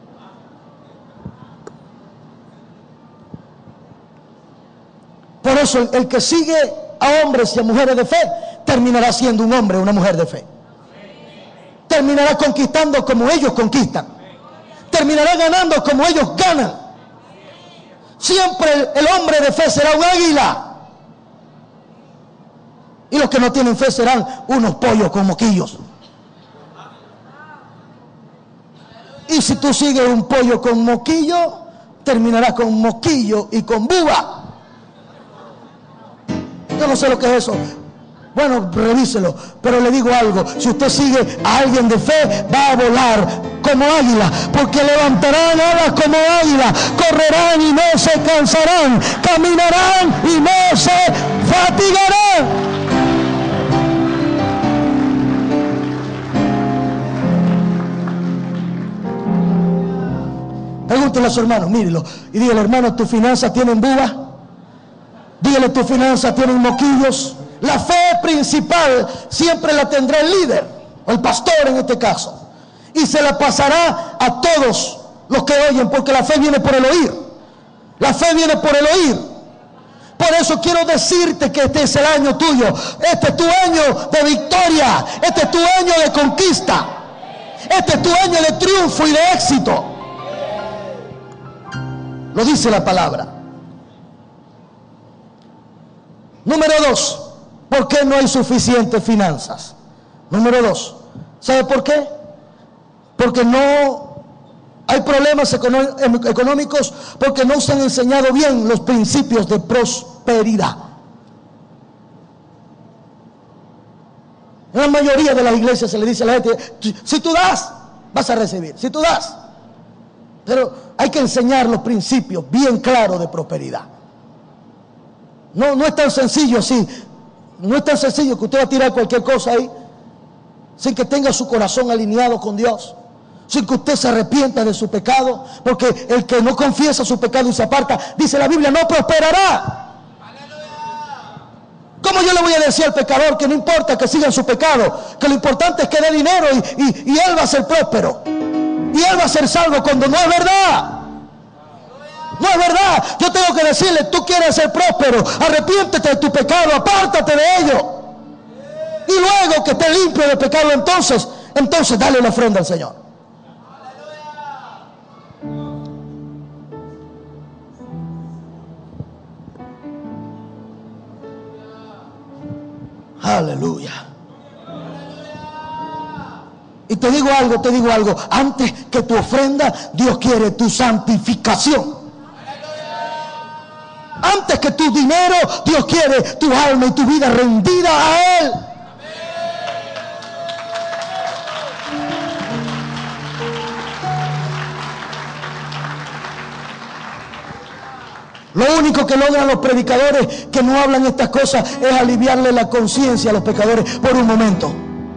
Por eso el, el que sigue a hombres y a mujeres de fe terminará siendo un hombre o una mujer de fe. Terminará conquistando como ellos conquistan. Terminará ganando como ellos ganan. Siempre el, el hombre de fe será un águila. Y los que no tienen fe serán unos pollos con moquillos. Y si tú sigues un pollo con moquillo, te terminarás con moquillo y con buba. Yo no sé lo que es eso. Bueno, revíselo. Pero le digo algo: si usted sigue a alguien de fe, va a volar como águila, porque levantarán alas como águila, correrán y no se cansarán, caminarán y no se fatigarán. Pregúntele a su hermano, mírelo, y dígale: hermano, ¿tus finanzas tienen buba? Dígale: tus finanzas tienen moquillos. La fe principal siempre la tendrá el líder, o el pastor en este caso, y se la pasará a todos los que oyen, porque la fe viene por el oír. La fe viene por el oír. Por eso quiero decirte que este es el año tuyo. Este es tu año de victoria. Este es tu año de conquista. Este es tu año de triunfo y de éxito. Lo dice la palabra. Número dos, ¿por qué no hay suficientes finanzas? Número dos, ¿sabe por qué? Porque no hay problemas económicos, porque no se han enseñado bien los principios de prosperidad. En la mayoría de las iglesias se le dice a la gente: si tú das, vas a recibir. Si tú das. Pero hay que enseñar los principios bien claros de prosperidad. No, no es tan sencillo así. No es tan sencillo que usted va a tirar cualquier cosa ahí sin que tenga su corazón alineado con Dios, sin que usted se arrepienta de su pecado, porque el que no confiesa su pecado y se aparta, dice la Biblia, no prosperará. ¿Cómo yo le voy a decir al pecador que no importa que siga en su pecado, que lo importante es que dé dinero y, y, y él va a ser próspero y él va a ser salvo, cuando no es verdad? No es verdad. Yo tengo que decirle: tú quieres ser próspero, arrepiéntete de tu pecado, apártate de ello, y luego que esté limpio de pecado, entonces entonces dale la ofrenda al Señor. Aleluya. Y te digo algo, te digo algo, antes que tu ofrenda, Dios quiere tu santificación. Antes que tu dinero, Dios quiere tu alma y tu vida rendida a Él. Lo único que logran los predicadores que no hablan estas cosas es aliviarle la conciencia a los pecadores por un momento.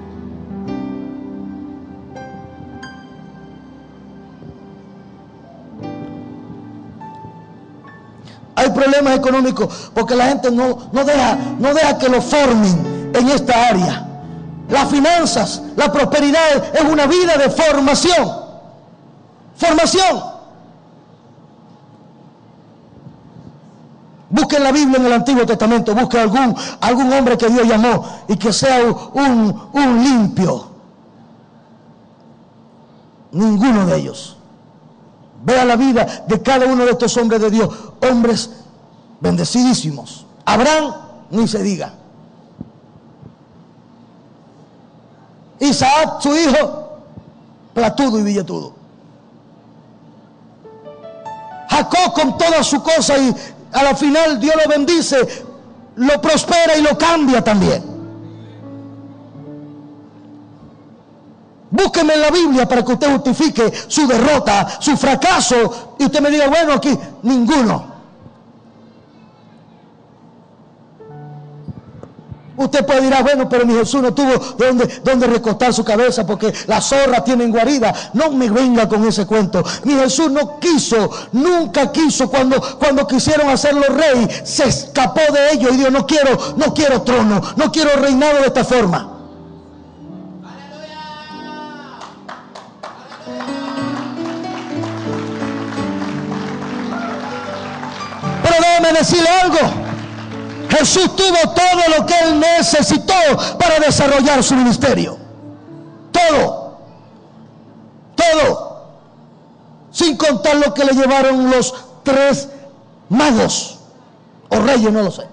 Hay problemas económicos porque la gente no, no, deja, no deja que lo formen en esta área. Las finanzas, la prosperidad es una vida de formación. Formación. Busquen la Biblia en el Antiguo Testamento. Busquen algún, algún hombre que Dios llamó y que sea un, un limpio. Ninguno de ellos. Vea la vida de cada uno de estos hombres de Dios, hombres bendecidísimos. Abraham, ni se diga. Isaac, su hijo, platudo y billetudo. Jacob, con toda su cosa, y a la final Dios lo bendice, lo prospera y lo cambia también. Búsqueme en la Biblia para que usted justifique su derrota, su fracaso, y usted me diga: bueno, aquí ninguno. Usted puede decir: bueno, pero mi Jesús no tuvo donde, donde recostar su cabeza porque las zorras tienen guarida. No me venga con ese cuento. Mi Jesús no quiso, nunca quiso. Cuando, cuando quisieron hacerlo rey, se escapó de ellos y dijo: no quiero, no quiero trono, no quiero reinado de esta forma. Pero déjeme decirle algo: Jesús tuvo todo lo que Él necesitó para desarrollar su ministerio. Todo. Todo. Sin contar lo que le llevaron los tres magos o reyes, no lo sé.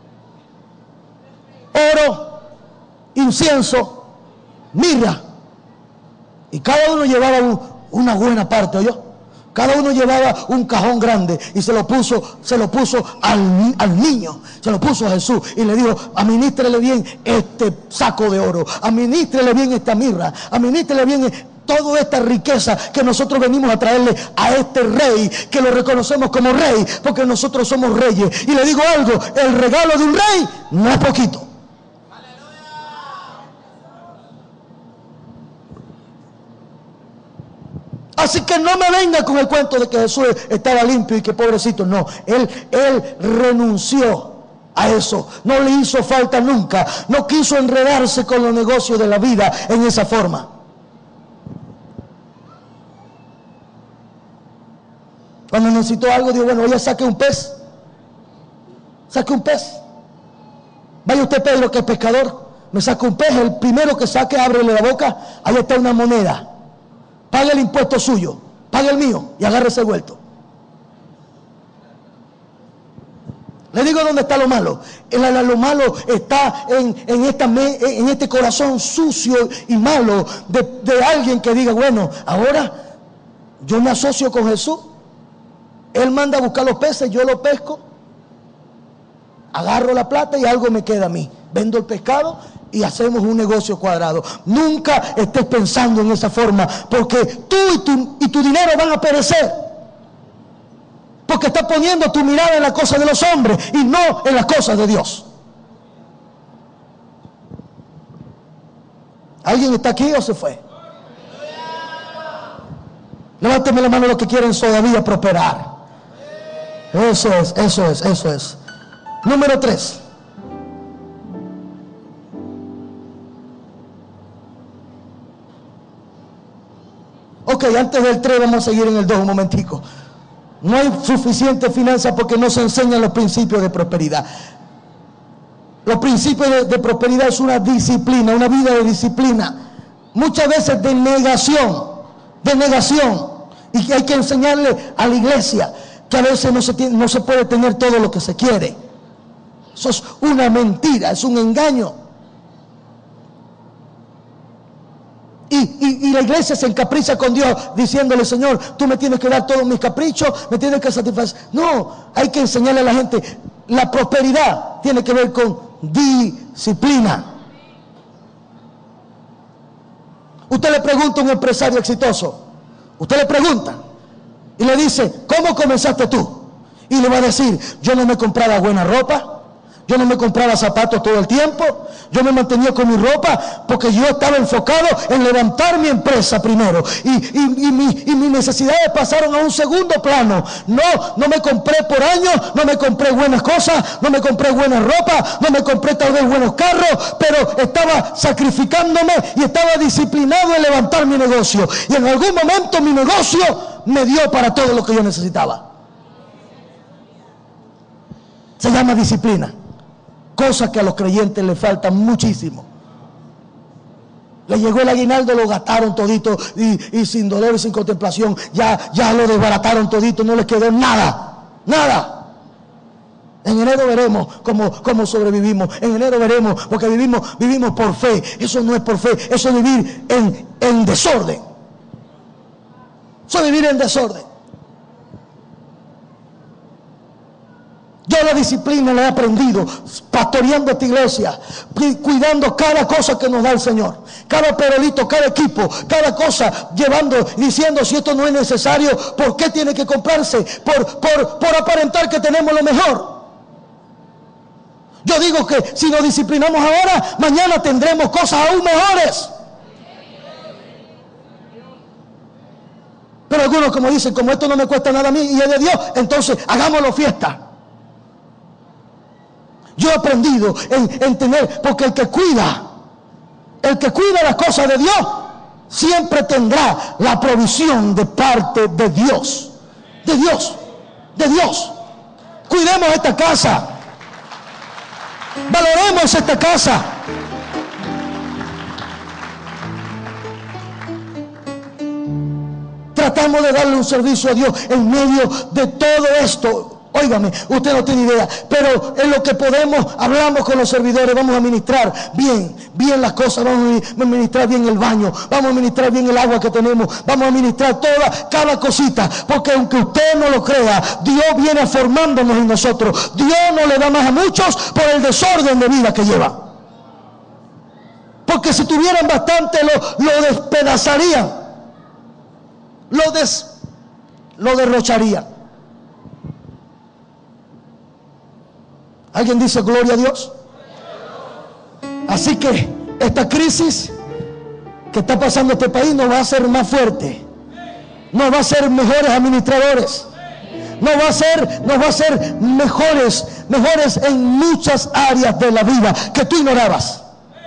Oro, incienso, mirra. Y cada uno llevaba un, una buena parte, ¿oyó? Cada uno llevaba un cajón grande y se lo puso, se lo puso al, al niño, se lo puso a Jesús y le dijo: administrele bien este saco de oro, administrele bien esta mirra, administrele bien toda esta riqueza que nosotros venimos a traerle a este rey, que lo reconocemos como rey, porque nosotros somos reyes. Y le digo algo: el regalo de un rey no es poquito. Así que no me venga con el cuento de que Jesús estaba limpio y que pobrecito. No, él, él renunció a eso. No le hizo falta nunca. No quiso enredarse con los negocios de la vida en esa forma. Cuando necesitó algo, dijo: bueno, vaya, saque un pez. Saque un pez. Vaya usted, Pedro, que es pescador, me saca un pez. El primero que saque, ábrele la boca. Ahí está una moneda. Pague el impuesto suyo, pague el mío y agárrese el vuelto. Le digo dónde está lo malo. El, lo malo está en, en, esta, en este corazón sucio y malo de, de alguien que diga: bueno, ahora yo me asocio con Jesús. Él manda a buscar los peces, yo los pesco, agarro la plata y algo me queda a mí. Vendo el pescado y hacemos un negocio cuadrado. Nunca estés pensando en esa forma, porque tú y tu, y tu dinero van a perecer, porque estás poniendo tu mirada en las cosas de los hombres y no en las cosas de Dios. ¿Alguien está aquí o se fue? Levánteme la mano los que quieren todavía prosperar. Eso es, eso es, eso es. Número tres. Ok, antes del tres vamos a seguir en el dos un momentico. No hay suficiente finanza porque no se enseñan los principios de prosperidad. Los principios de, de prosperidad es una disciplina, una vida de disciplina. Muchas veces de negación, de negación. Y que hay que enseñarle a la iglesia que a veces no se, tiene, no se puede tener todo lo que se quiere. Eso es una mentira, es un engaño. Y, y, y la iglesia se encapricha con Dios diciéndole: Señor, tú me tienes que dar todos mis caprichos, me tienes que satisfacer. No, hay que enseñarle a la gente. La prosperidad tiene que ver con disciplina. Usted le pregunta a un empresario exitoso, usted le pregunta y le dice: ¿cómo comenzaste tú? Y le va a decir: yo no me compraba buena ropa, yo no me compraba zapatos todo el tiempo, yo me mantenía con mi ropa porque yo estaba enfocado en levantar mi empresa primero. Y, y, y, mi, y mis necesidades pasaron a un segundo plano. No, no me compré por años, no me compré buenas cosas, no me compré buena ropa, no me compré tal vez buenos carros, pero estaba sacrificándome y estaba disciplinado en levantar mi negocio. Y en algún momento mi negocio me dio para todo lo que yo necesitaba. Se llama disciplina. Cosas que a los creyentes les faltan muchísimo. Le llegó el aguinaldo, lo gastaron todito y, y sin dolor y sin contemplación. Ya, ya lo desbarataron todito, no les quedó nada, nada. En enero veremos cómo, cómo sobrevivimos. En enero veremos, porque vivimos, vivimos por fe. Eso no es por fe, eso es vivir en, en desorden. Eso es vivir en desorden. Yo la disciplina la he aprendido pastoreando esta iglesia, cuidando cada cosa que nos da el Señor, cada perolito, cada equipo, cada cosa, llevando, diciendo: si esto no es necesario, ¿por qué tiene que comprarse? Por, por, por aparentar que tenemos lo mejor. Yo digo que si nos disciplinamos ahora, mañana tendremos cosas aún mejores. Pero algunos, como dicen, como esto no me cuesta nada a mí y es de Dios, entonces hagámoslo fiesta. Yo he aprendido en, en tener, porque el que cuida, el que cuida las cosas de Dios, siempre tendrá la provisión de parte de Dios. De Dios, de Dios. Cuidemos esta casa. Valoremos esta casa. Tratamos de darle un servicio a Dios en medio de todo esto. Óigame, usted no tiene idea, pero en lo que podemos, hablamos con los servidores, vamos a ministrar bien, bien las cosas, vamos a ministrar bien el baño, vamos a ministrar bien el agua que tenemos, vamos a ministrar toda, cada cosita, porque aunque usted no lo crea, Dios viene formándonos en nosotros. Dios no le da más a muchos por el desorden de vida que llevan. Porque si tuvieran bastante lo, lo despedazarían, lo, des, lo derrocharían. ¿Alguien dice gloria a Dios? Así que esta crisis que está pasando este país nos va a hacer más fuerte, nos va a hacer mejores administradores, nos va a hacer, nos va a hacer mejores, mejores en muchas áreas de la vida que tú ignorabas.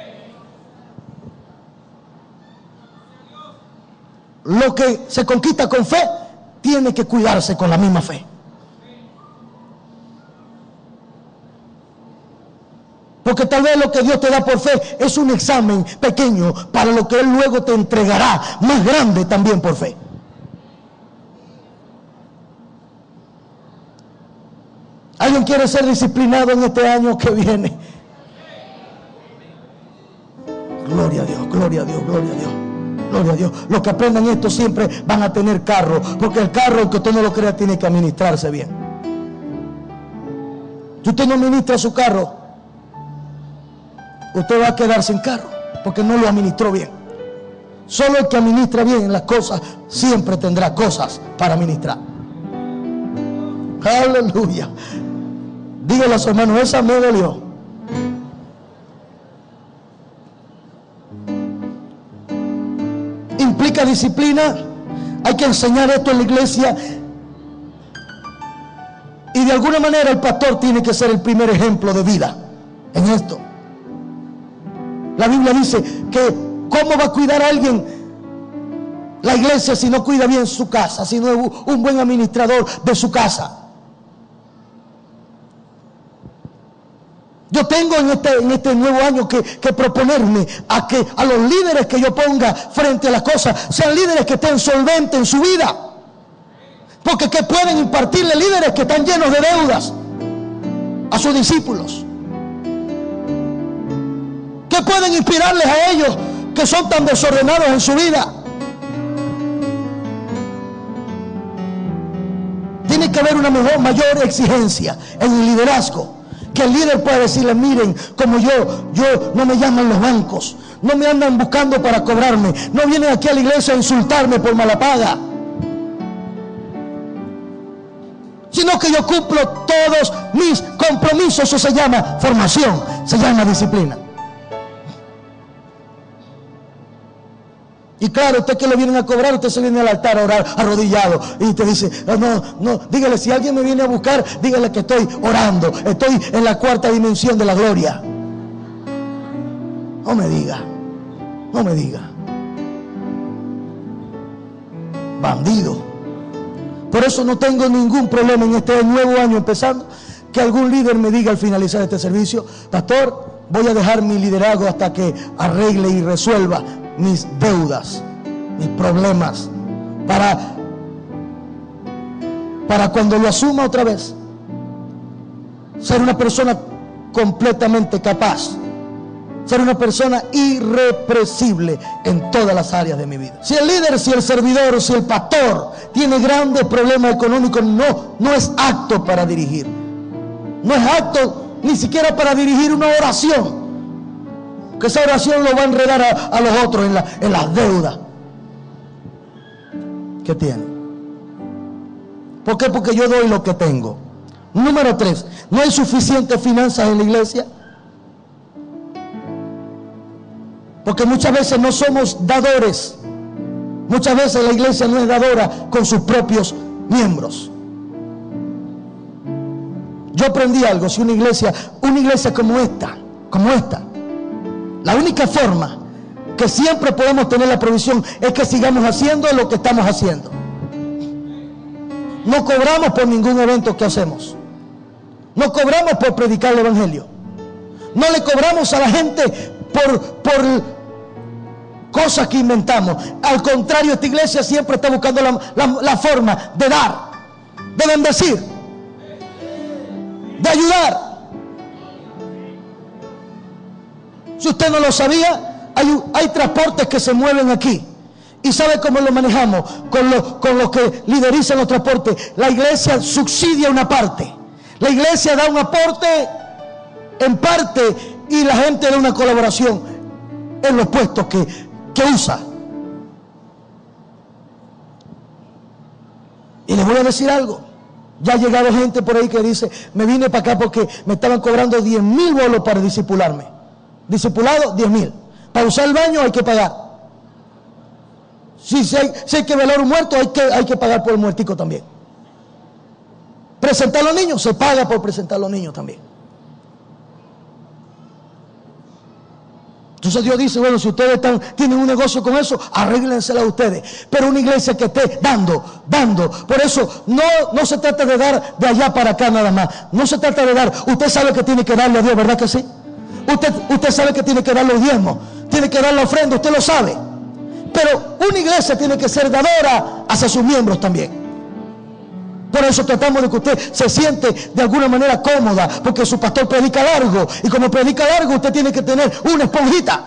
Lo que se conquista con fe tiene que cuidarse con la misma fe. Porque tal vez lo que Dios te da por fe es un examen pequeño para lo que Él luego te entregará, más grande también por fe. ¿Alguien quiere ser disciplinado en este año que viene? Gloria a Dios, gloria a Dios, gloria a Dios, gloria a Dios. Los que aprendan esto siempre van a tener carro, porque el carro, aunque usted no lo crea, tiene que administrarse bien. Si usted no administra su carro, usted va a quedar sin carro, porque no lo administró bien. Solo el que administra bien las cosas siempre tendrá cosas para administrar. Aleluya. Dígale a su hermano, esa me dolió. Implica disciplina. Hay que enseñar esto en la iglesia. Y de alguna manera el pastor tiene que ser el primer ejemplo de vida en esto. La Biblia dice que ¿cómo va a cuidar a alguien la iglesia si no cuida bien su casa, si no es un buen administrador de su casa? Yo tengo en este, en este nuevo año que, que proponerme a que a los líderes que yo ponga frente a las cosas sean líderes que estén solventes en su vida. Porque que pueden impartirle líderes que están llenos de deudas a sus discípulos. Que pueden inspirarles a ellos que son tan desordenados en su vida. Tiene que haber una mejor, mayor exigencia en el liderazgo. Que el líder pueda decirle, miren, como yo, yo no me llaman los bancos, no me andan buscando para cobrarme, no vienen aquí a la iglesia a insultarme por mala paga, sino que yo cumplo todos mis compromisos. Eso se llama formación, se llama disciplina. Y claro, usted que le vienen a cobrar, usted se viene al altar a orar arrodillado y te dice, oh, no, no, dígale, si alguien me viene a buscar, dígale que estoy orando, estoy en la cuarta dimensión de la gloria. No me diga, no me diga. Bandido. Por eso no tengo ningún problema en este nuevo año empezando, que algún líder me diga al finalizar este servicio, pastor, voy a dejar mi liderazgo hasta que arregle y resuelva mis deudas, mis problemas, para para cuando lo asuma otra vez ser una persona completamente capaz, ser una persona irrepresible en todas las áreas de mi vida. Si el líder, si el servidor, si el pastor tiene grandes problemas económicos, no, no es apto para dirigir, no es apto ni siquiera para dirigir una oración. Que esa oración lo va a enredar a, a los otros en, la, en las deudas que tiene. ¿Por qué? Porque yo doy lo que tengo. Número tres, no hay suficientes finanzas en la iglesia. Porque muchas veces no somos dadores. Muchas veces la iglesia no es dadora con sus propios miembros. Yo aprendí algo. Si una iglesia, una iglesia como esta, como esta, la única forma que siempre podemos tener la provisión es que sigamos haciendo lo que estamos haciendo. No cobramos por ningún evento que hacemos. No cobramos por predicar el evangelio. No le cobramos a la gente por, por cosas que inventamos. Al contrario, esta iglesia siempre está buscando la, la, la forma de dar, de bendecir. de ayudar. Si usted no lo sabía, hay, hay transportes que se mueven aquí. ¿Y sabe cómo lo manejamos? Con los con lo que liderizan los transportes. La iglesia subsidia una parte. La iglesia da un aporte en parte y la gente da una colaboración en los puestos que, que usa. Y les voy a decir algo. Ya ha llegado gente por ahí que dice, me vine para acá porque me estaban cobrando diez mil bolos para discipularme. Discipulado, diez mil. Para usar el baño hay que pagar. Si, si, hay, si hay que velar un muerto, hay que, hay que pagar por el muertico también. Presentar a los niños, se paga por presentar a los niños también. Entonces Dios dice, bueno, si ustedes están, tienen un negocio con eso, arréglensela a ustedes. Pero una iglesia que esté dando, dando. Por eso no, no se trata de dar de allá para acá nada más. No se trata de dar. Usted sabe que tiene que darle a Dios, ¿verdad que sí? Usted, usted sabe que tiene que dar los diezmos, tiene que dar la ofrenda, usted lo sabe. Pero una iglesia tiene que ser dadora hacia sus miembros también. Por eso tratamos de que usted se siente de alguna manera cómoda, porque su pastor predica largo, y como predica largo usted tiene que tener una esponjita,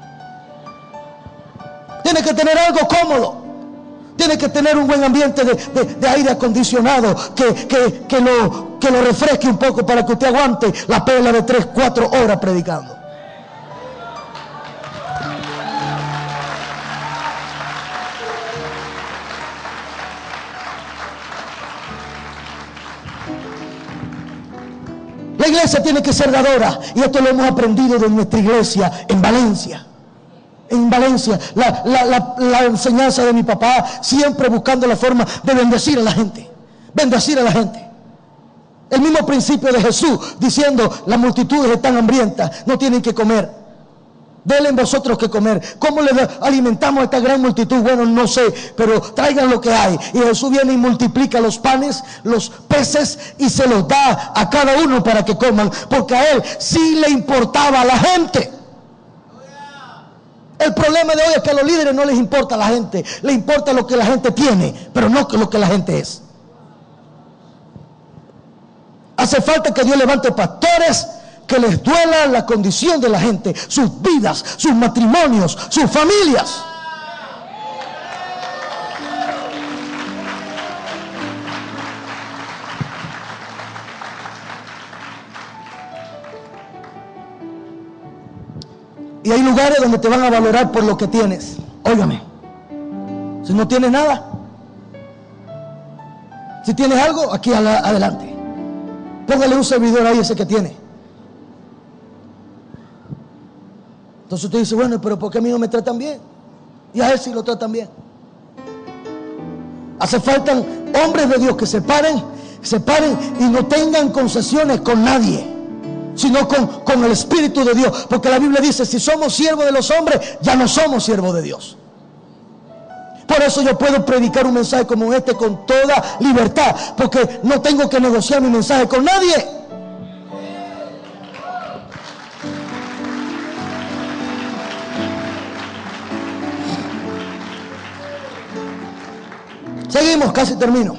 tiene que tener algo cómodo, tiene que tener un buen ambiente de, de, de aire acondicionado que, que, que, lo, que lo refresque un poco para que usted aguante la pela de tres, cuatro horas predicando. La iglesia tiene que ser dadora, y esto lo hemos aprendido de nuestra iglesia en Valencia. En Valencia, la, la, la, la enseñanza de mi papá, siempre buscando la forma de bendecir a la gente. Bendecir a la gente. El mismo principio de Jesús, diciendo, las multitudes están hambrientas, no tienen que comer. Denle vosotros que comer. ¿Cómo le alimentamos a esta gran multitud? Bueno, no sé, pero traigan lo que hay. Y Jesús viene y multiplica los panes, los peces, y se los da a cada uno para que coman, porque a él sí le importaba a la gente. El problema de hoy es que a los líderes no les importa a la gente, les importa lo que la gente tiene, pero no lo que la gente es. Hace falta que Dios levante pastores que les duela la condición de la gente, sus vidas, sus matrimonios, sus familias. Y hay lugares donde te van a valorar por lo que tienes. Óigame, si no tienes nada, si tienes algo, aquí adelante. Póngale un servidor ahí, ese que tiene. Entonces usted dice, bueno, pero ¿por qué a mí no me tratan bien? Y a él sí lo tratan bien. Hace falta hombres de Dios que se paren, se paren y no tengan concesiones con nadie, sino con, con el Espíritu de Dios. Porque la Biblia dice, si somos siervos de los hombres, ya no somos siervos de Dios. Por eso yo puedo predicar un mensaje como este con toda libertad, porque no tengo que negociar mi mensaje con nadie. Seguimos, casi termino.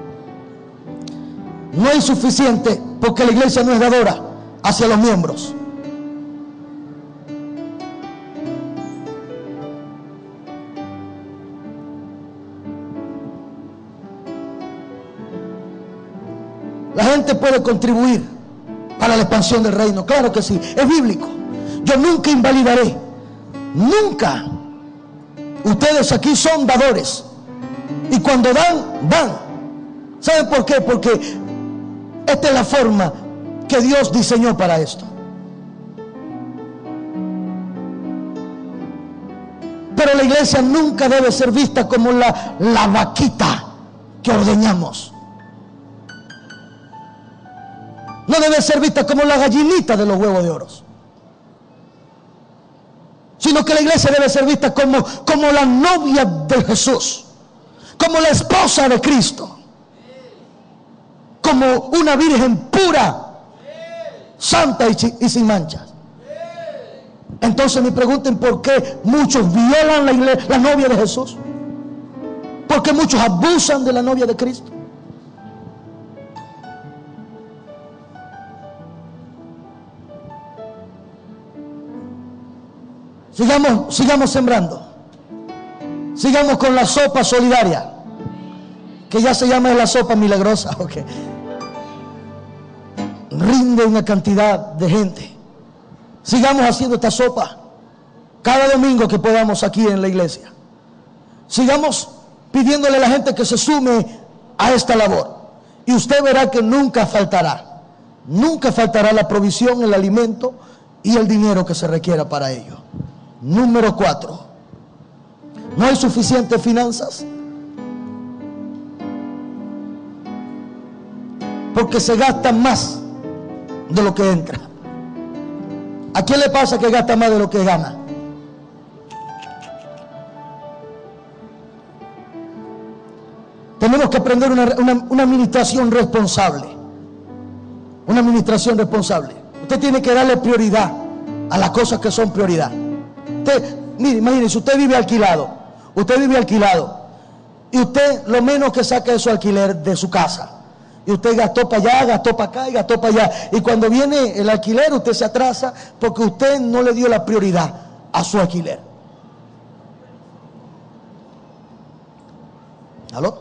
No es suficiente porque la iglesia no es dadora hacia los miembros. La gente puede contribuir para la expansión del reino, claro que sí, es bíblico. Yo nunca invalidaré, nunca. Ustedes aquí son dadores. Y cuando dan, dan. ¿Saben por qué? Porque esta es la forma que Dios diseñó para esto. Pero la iglesia nunca debe ser vista como la, la vaquita que ordeñamos. No debe ser vista como la gallinita de los huevos de oro. Sino que la iglesia debe ser vista como, como la novia de Jesús, como la esposa de Cristo, como una virgen pura, santa y, y sin manchas. Entonces me pregunten por qué muchos violan la, iglesia, la novia de Jesús, por qué muchos abusan de la novia de Cristo. Sigamos, sigamos sembrando. Sigamos con la sopa solidaria, que ya se llama la sopa milagrosa. Okay. Rinde una cantidad de gente. Sigamos haciendo esta sopa cada domingo que podamos aquí en la iglesia. Sigamos pidiéndole a la gente que se sume a esta labor. Y usted verá que nunca faltará. Nunca faltará la provisión, el alimento y el dinero que se requiera para ello. Número cuatro. ¿No hay suficientes finanzas? Porque se gasta más de lo que entra. ¿A quién le pasa que gasta más de lo que gana? Tenemos que aprender una, una, una administración responsable. Una administración responsable. Usted tiene que darle prioridad a las cosas que son prioridad. Usted, mire, imagínese, usted vive alquilado. Usted vive alquilado. Y usted lo menos que saca es su alquiler de su casa. Y usted gastó para allá, gastó para acá y gastó para allá. Y cuando viene el alquiler, usted se atrasa porque usted no le dio la prioridad a su alquiler. ¿Aló?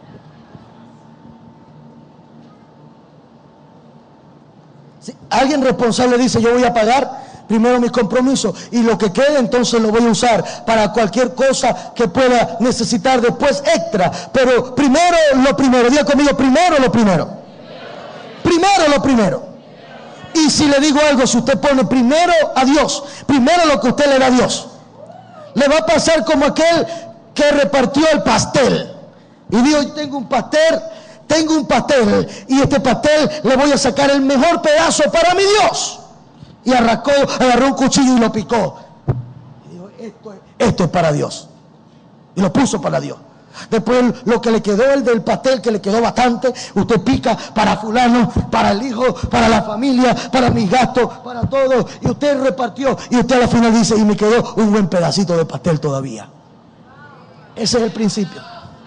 Si alguien responsable dice, yo voy a pagar primero mis compromisos y lo que quede entonces lo voy a usar para cualquier cosa que pueda necesitar después extra. Pero primero lo primero, diga conmigo, primero lo primero. Primero lo primero. Y si le digo algo, si usted pone primero a Dios, primero lo que usted le da a Dios, le va a pasar como aquel que repartió el pastel y dijo, tengo un pastel, tengo un pastel y este pastel le voy a sacar el mejor pedazo para mi Dios. Y arrancó, agarró un cuchillo y lo picó. Y dijo, esto es, esto es para Dios. Y lo puso para Dios. Después lo que le quedó, el del pastel, que le quedó bastante, usted pica para fulano, para el hijo, para la familia, para mis gastos, para todo. Y usted repartió. Y usted al final dice, y me quedó un buen pedacito de pastel todavía. Ese es el principio.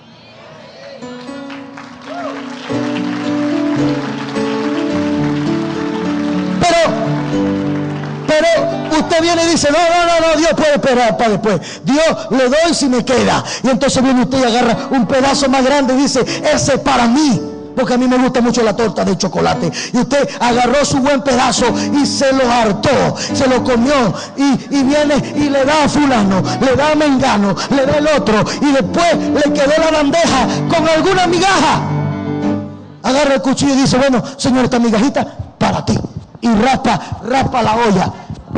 Pero usted viene y dice, no, no, no, no, Dios puede esperar para después. Dios le doy si me queda. Y entonces viene usted y agarra un pedazo más grande y dice, ese es para mí. Porque a mí me gusta mucho la torta de chocolate. Y usted agarró su buen pedazo y se lo hartó, se lo comió. Y, y viene y le da a fulano, le da a mengano, le da el otro. Y después le quedó la bandeja con alguna migaja. Agarra el cuchillo y dice, bueno, señor, esta migajita para ti. Y raspa, raspa la olla.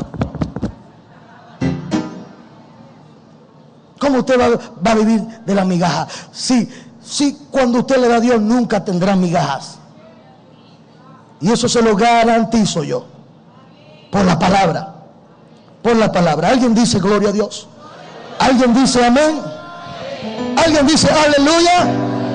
¿Cómo usted va, va a vivir de la migaja? Sí, sí, cuando usted le da a Dios nunca tendrá migajas. Y eso se lo garantizo yo. Por la palabra. Por la palabra. ¿Alguien dice gloria a Dios? ¿Alguien dice amén? ¿Alguien dice aleluya?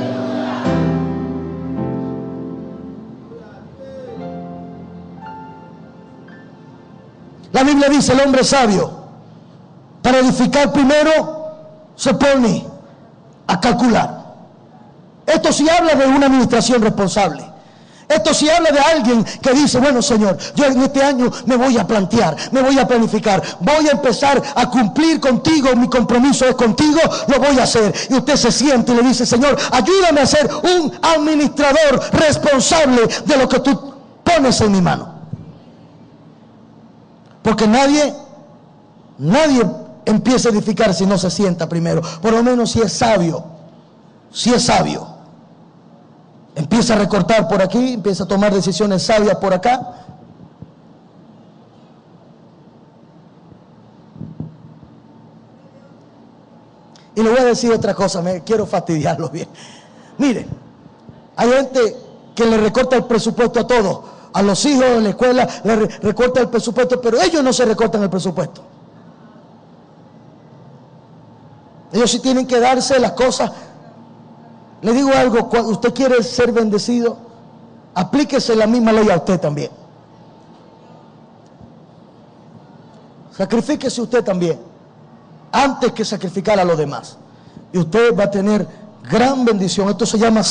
La Biblia dice, el hombre sabio, para edificar primero, se pone a calcular. Esto sí habla de una administración responsable. Esto sí habla de alguien que dice, bueno, Señor, yo en este año me voy a plantear, me voy a planificar, voy a empezar a cumplir contigo, mi compromiso es contigo, lo voy a hacer. Y usted se siente y le dice, Señor, ayúdame a ser un administrador responsable de lo que tú pones en mi mano. Porque nadie, nadie empieza a edificar si no se sienta primero. Por lo menos si es sabio, si es sabio. Empieza a recortar por aquí, empieza a tomar decisiones sabias por acá. Y le voy a decir otra cosa, me quiero fastidiarlo bien. Mire, hay gente que le recorta el presupuesto a todos. A los hijos en la escuela le recorta el presupuesto, pero ellos no se recortan el presupuesto. Ellos sí tienen que darse las cosas. Le digo algo, cuando usted quiere ser bendecido, aplíquese la misma ley a usted también. Sacrifíquese usted también, antes que sacrificar a los demás. Y usted va a tener gran bendición. Esto se llama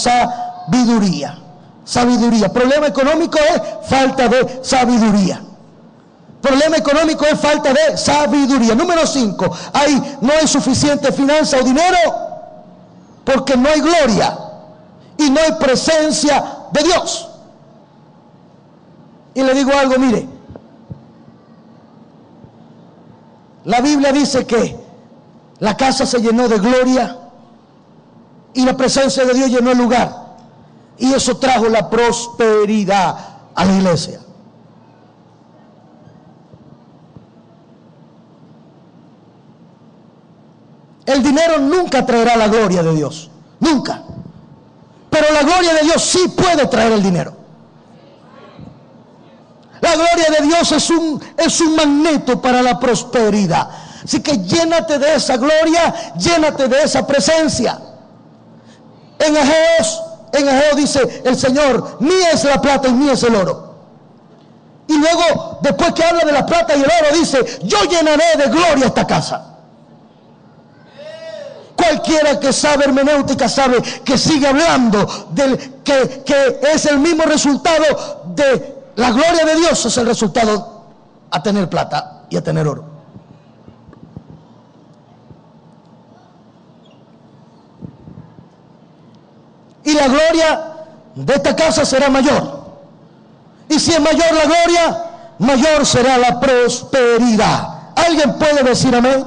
sabiduría. Sabiduría. Problema económico es falta de sabiduría. Problema económico es falta de sabiduría. Número cinco, hay, no hay suficiente finanza o dinero porque no hay gloria y no hay presencia de Dios. Y le digo algo, mire, la Biblia dice que la casa se llenó de gloria y la presencia de Dios llenó el lugar, y eso trajo la prosperidad a la iglesia. El dinero nunca traerá la gloria de Dios, nunca. Pero la gloria de Dios sí puede traer el dinero. La gloria de Dios es un, es un magneto para la prosperidad. Así que llénate de esa gloria, llénate de esa presencia. En Ageo, en Ageo dice el Señor, mía es la plata y mía es el oro. Y luego, después que habla de la plata y el oro, dice, yo llenaré de gloria esta casa. Cualquiera que sabe hermenéutica sabe que sigue hablando del que, que es el mismo resultado de la gloria de Dios, es el resultado a tener plata y a tener oro. Y la gloria de esta casa será mayor. Y si es mayor la gloria, mayor será la prosperidad. ¿Alguien puede decir amén?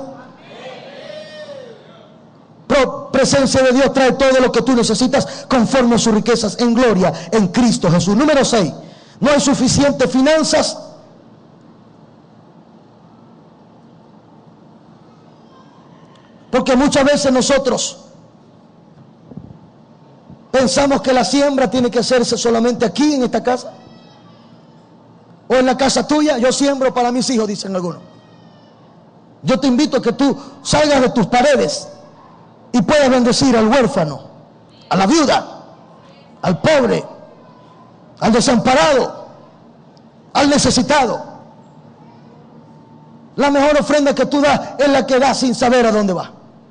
Pro, presencia de Dios trae todo lo que tú necesitas conforme a sus riquezas en gloria en Cristo Jesús. Número seis, no hay suficientes finanzas porque muchas veces nosotros pensamos que la siembra tiene que hacerse solamente aquí en esta casa o en la casa tuya. Yo siembro para mis hijos, dicen algunos. Yo te invito a que tú salgas de tus paredes y puedas bendecir al huérfano, a la viuda, al pobre, al desamparado, al necesitado. La mejor ofrenda que tú das es la que das sin saber a dónde va.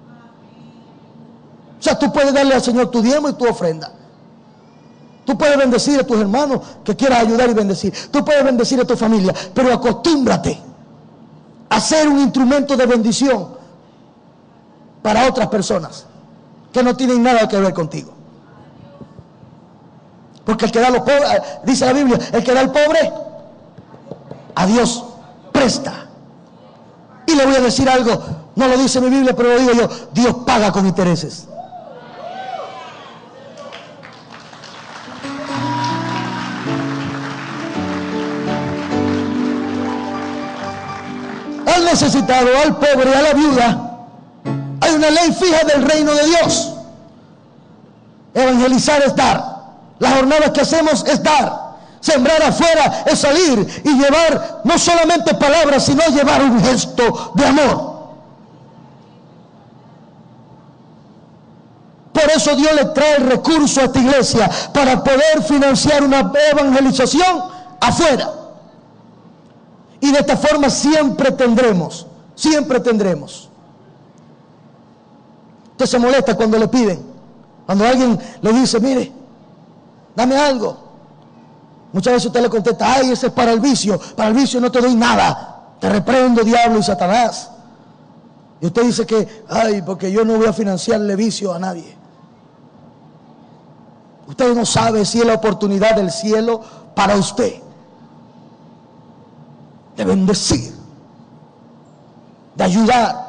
O sea, tú puedes darle al Señor tu diezmo y tu ofrenda. Tú puedes bendecir a tus hermanos que quieras ayudar y bendecir. Tú puedes bendecir a tu familia, pero acostúmbrate a ser un instrumento de bendición para otras personas que no tienen nada que ver contigo. Porque el que da a los pobres, dice la Biblia, el que da al pobre, a Dios presta. Y le voy a decir algo, no lo dice mi Biblia, pero lo digo yo, Dios paga con intereses. Al necesitado, al pobre, a la viuda, hay una ley fija del reino de Dios. Evangelizar es dar. Las jornadas que hacemos es dar. Sembrar afuera es salir y llevar no solamente palabras, sino llevar un gesto de amor. Por eso Dios le trae el recurso a esta iglesia para poder financiar una evangelización afuera. Y de esta forma siempre tendremos, siempre tendremos. Usted se molesta cuando le piden, cuando alguien le dice, mire, dame algo. Muchas veces usted le contesta, ay, ese es para el vicio, para el vicio no te doy nada, te reprendo, diablo y Satanás. Y usted dice que, ay, porque yo no voy a financiarle vicio a nadie. Usted no sabe si es la oportunidad del cielo para usted de bendecir, de ayudar.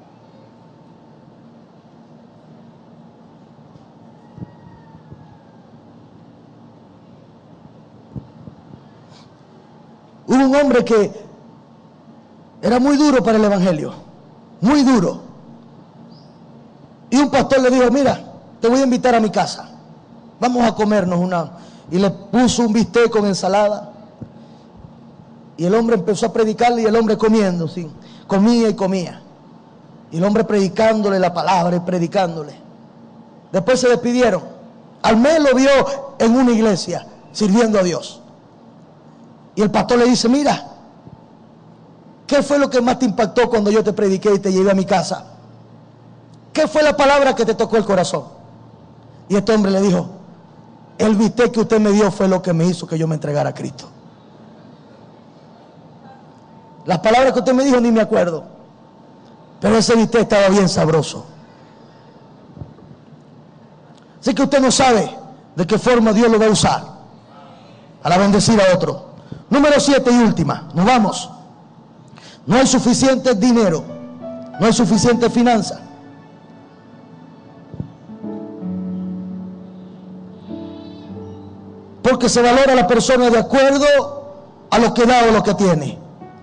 Hubo un hombre que era muy duro para el evangelio, muy duro. Y un pastor le dijo, mira, te voy a invitar a mi casa, vamos a comernos una. Y le puso un bistec con ensalada. Y el hombre empezó a predicarle y el hombre comiendo, sí, comía y comía. Y el hombre predicándole la palabra y predicándole. Después se despidieron. Al mes lo vio en una iglesia sirviendo a Dios. Y el pastor le dice, mira, ¿qué fue lo que más te impactó cuando yo te prediqué y te llevé a mi casa? ¿Qué fue la palabra que te tocó el corazón? Y este hombre le dijo, el bistec que usted me dio fue lo que me hizo que yo me entregara a Cristo. Las palabras que usted me dijo ni me acuerdo. Pero ese bistec estaba bien sabroso. Así que usted no sabe de qué forma Dios lo va a usar para bendecir a otro. Número siete y última. Nos vamos. No hay suficiente dinero. No hay suficiente finanza. Porque se valora a la persona de acuerdo a lo que da o lo que tiene.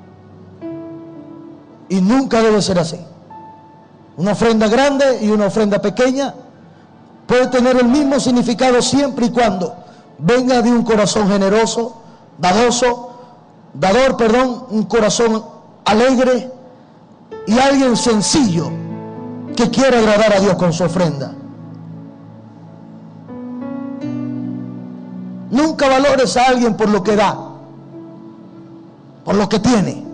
Y nunca debe ser así. Una ofrenda grande y una ofrenda pequeña puede tener el mismo significado siempre y cuando venga de un corazón generoso, dadoso, dador, perdón, un corazón alegre y alguien sencillo que quiere agradar a Dios con su ofrenda. Nunca valores a alguien por lo que da, por lo que tiene.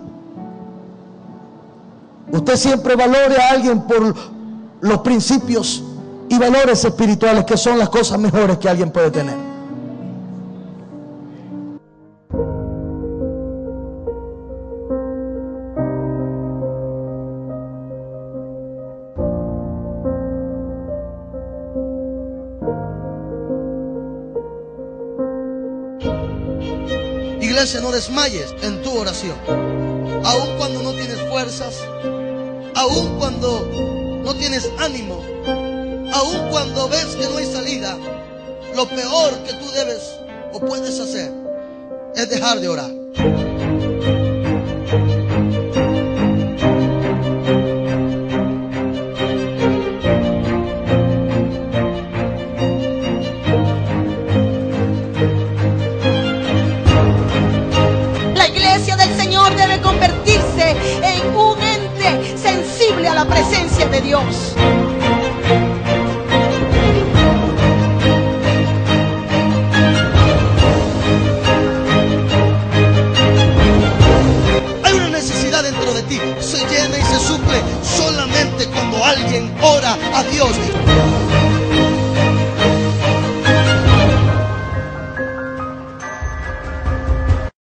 Usted siempre valore a alguien por los principios y valores espirituales, que son las cosas mejores que alguien puede tener. Iglesia, no desmayes en tu oración. Aun cuando no tienes fuerzas, aun cuando no tienes ánimo, aun cuando ves que no hay salida, lo peor que tú debes o puedes hacer es dejar de orar. En un ente sensible a la presencia de Dios. Hay una necesidad dentro de ti, se llena y se suple solamente cuando alguien ora a Dios.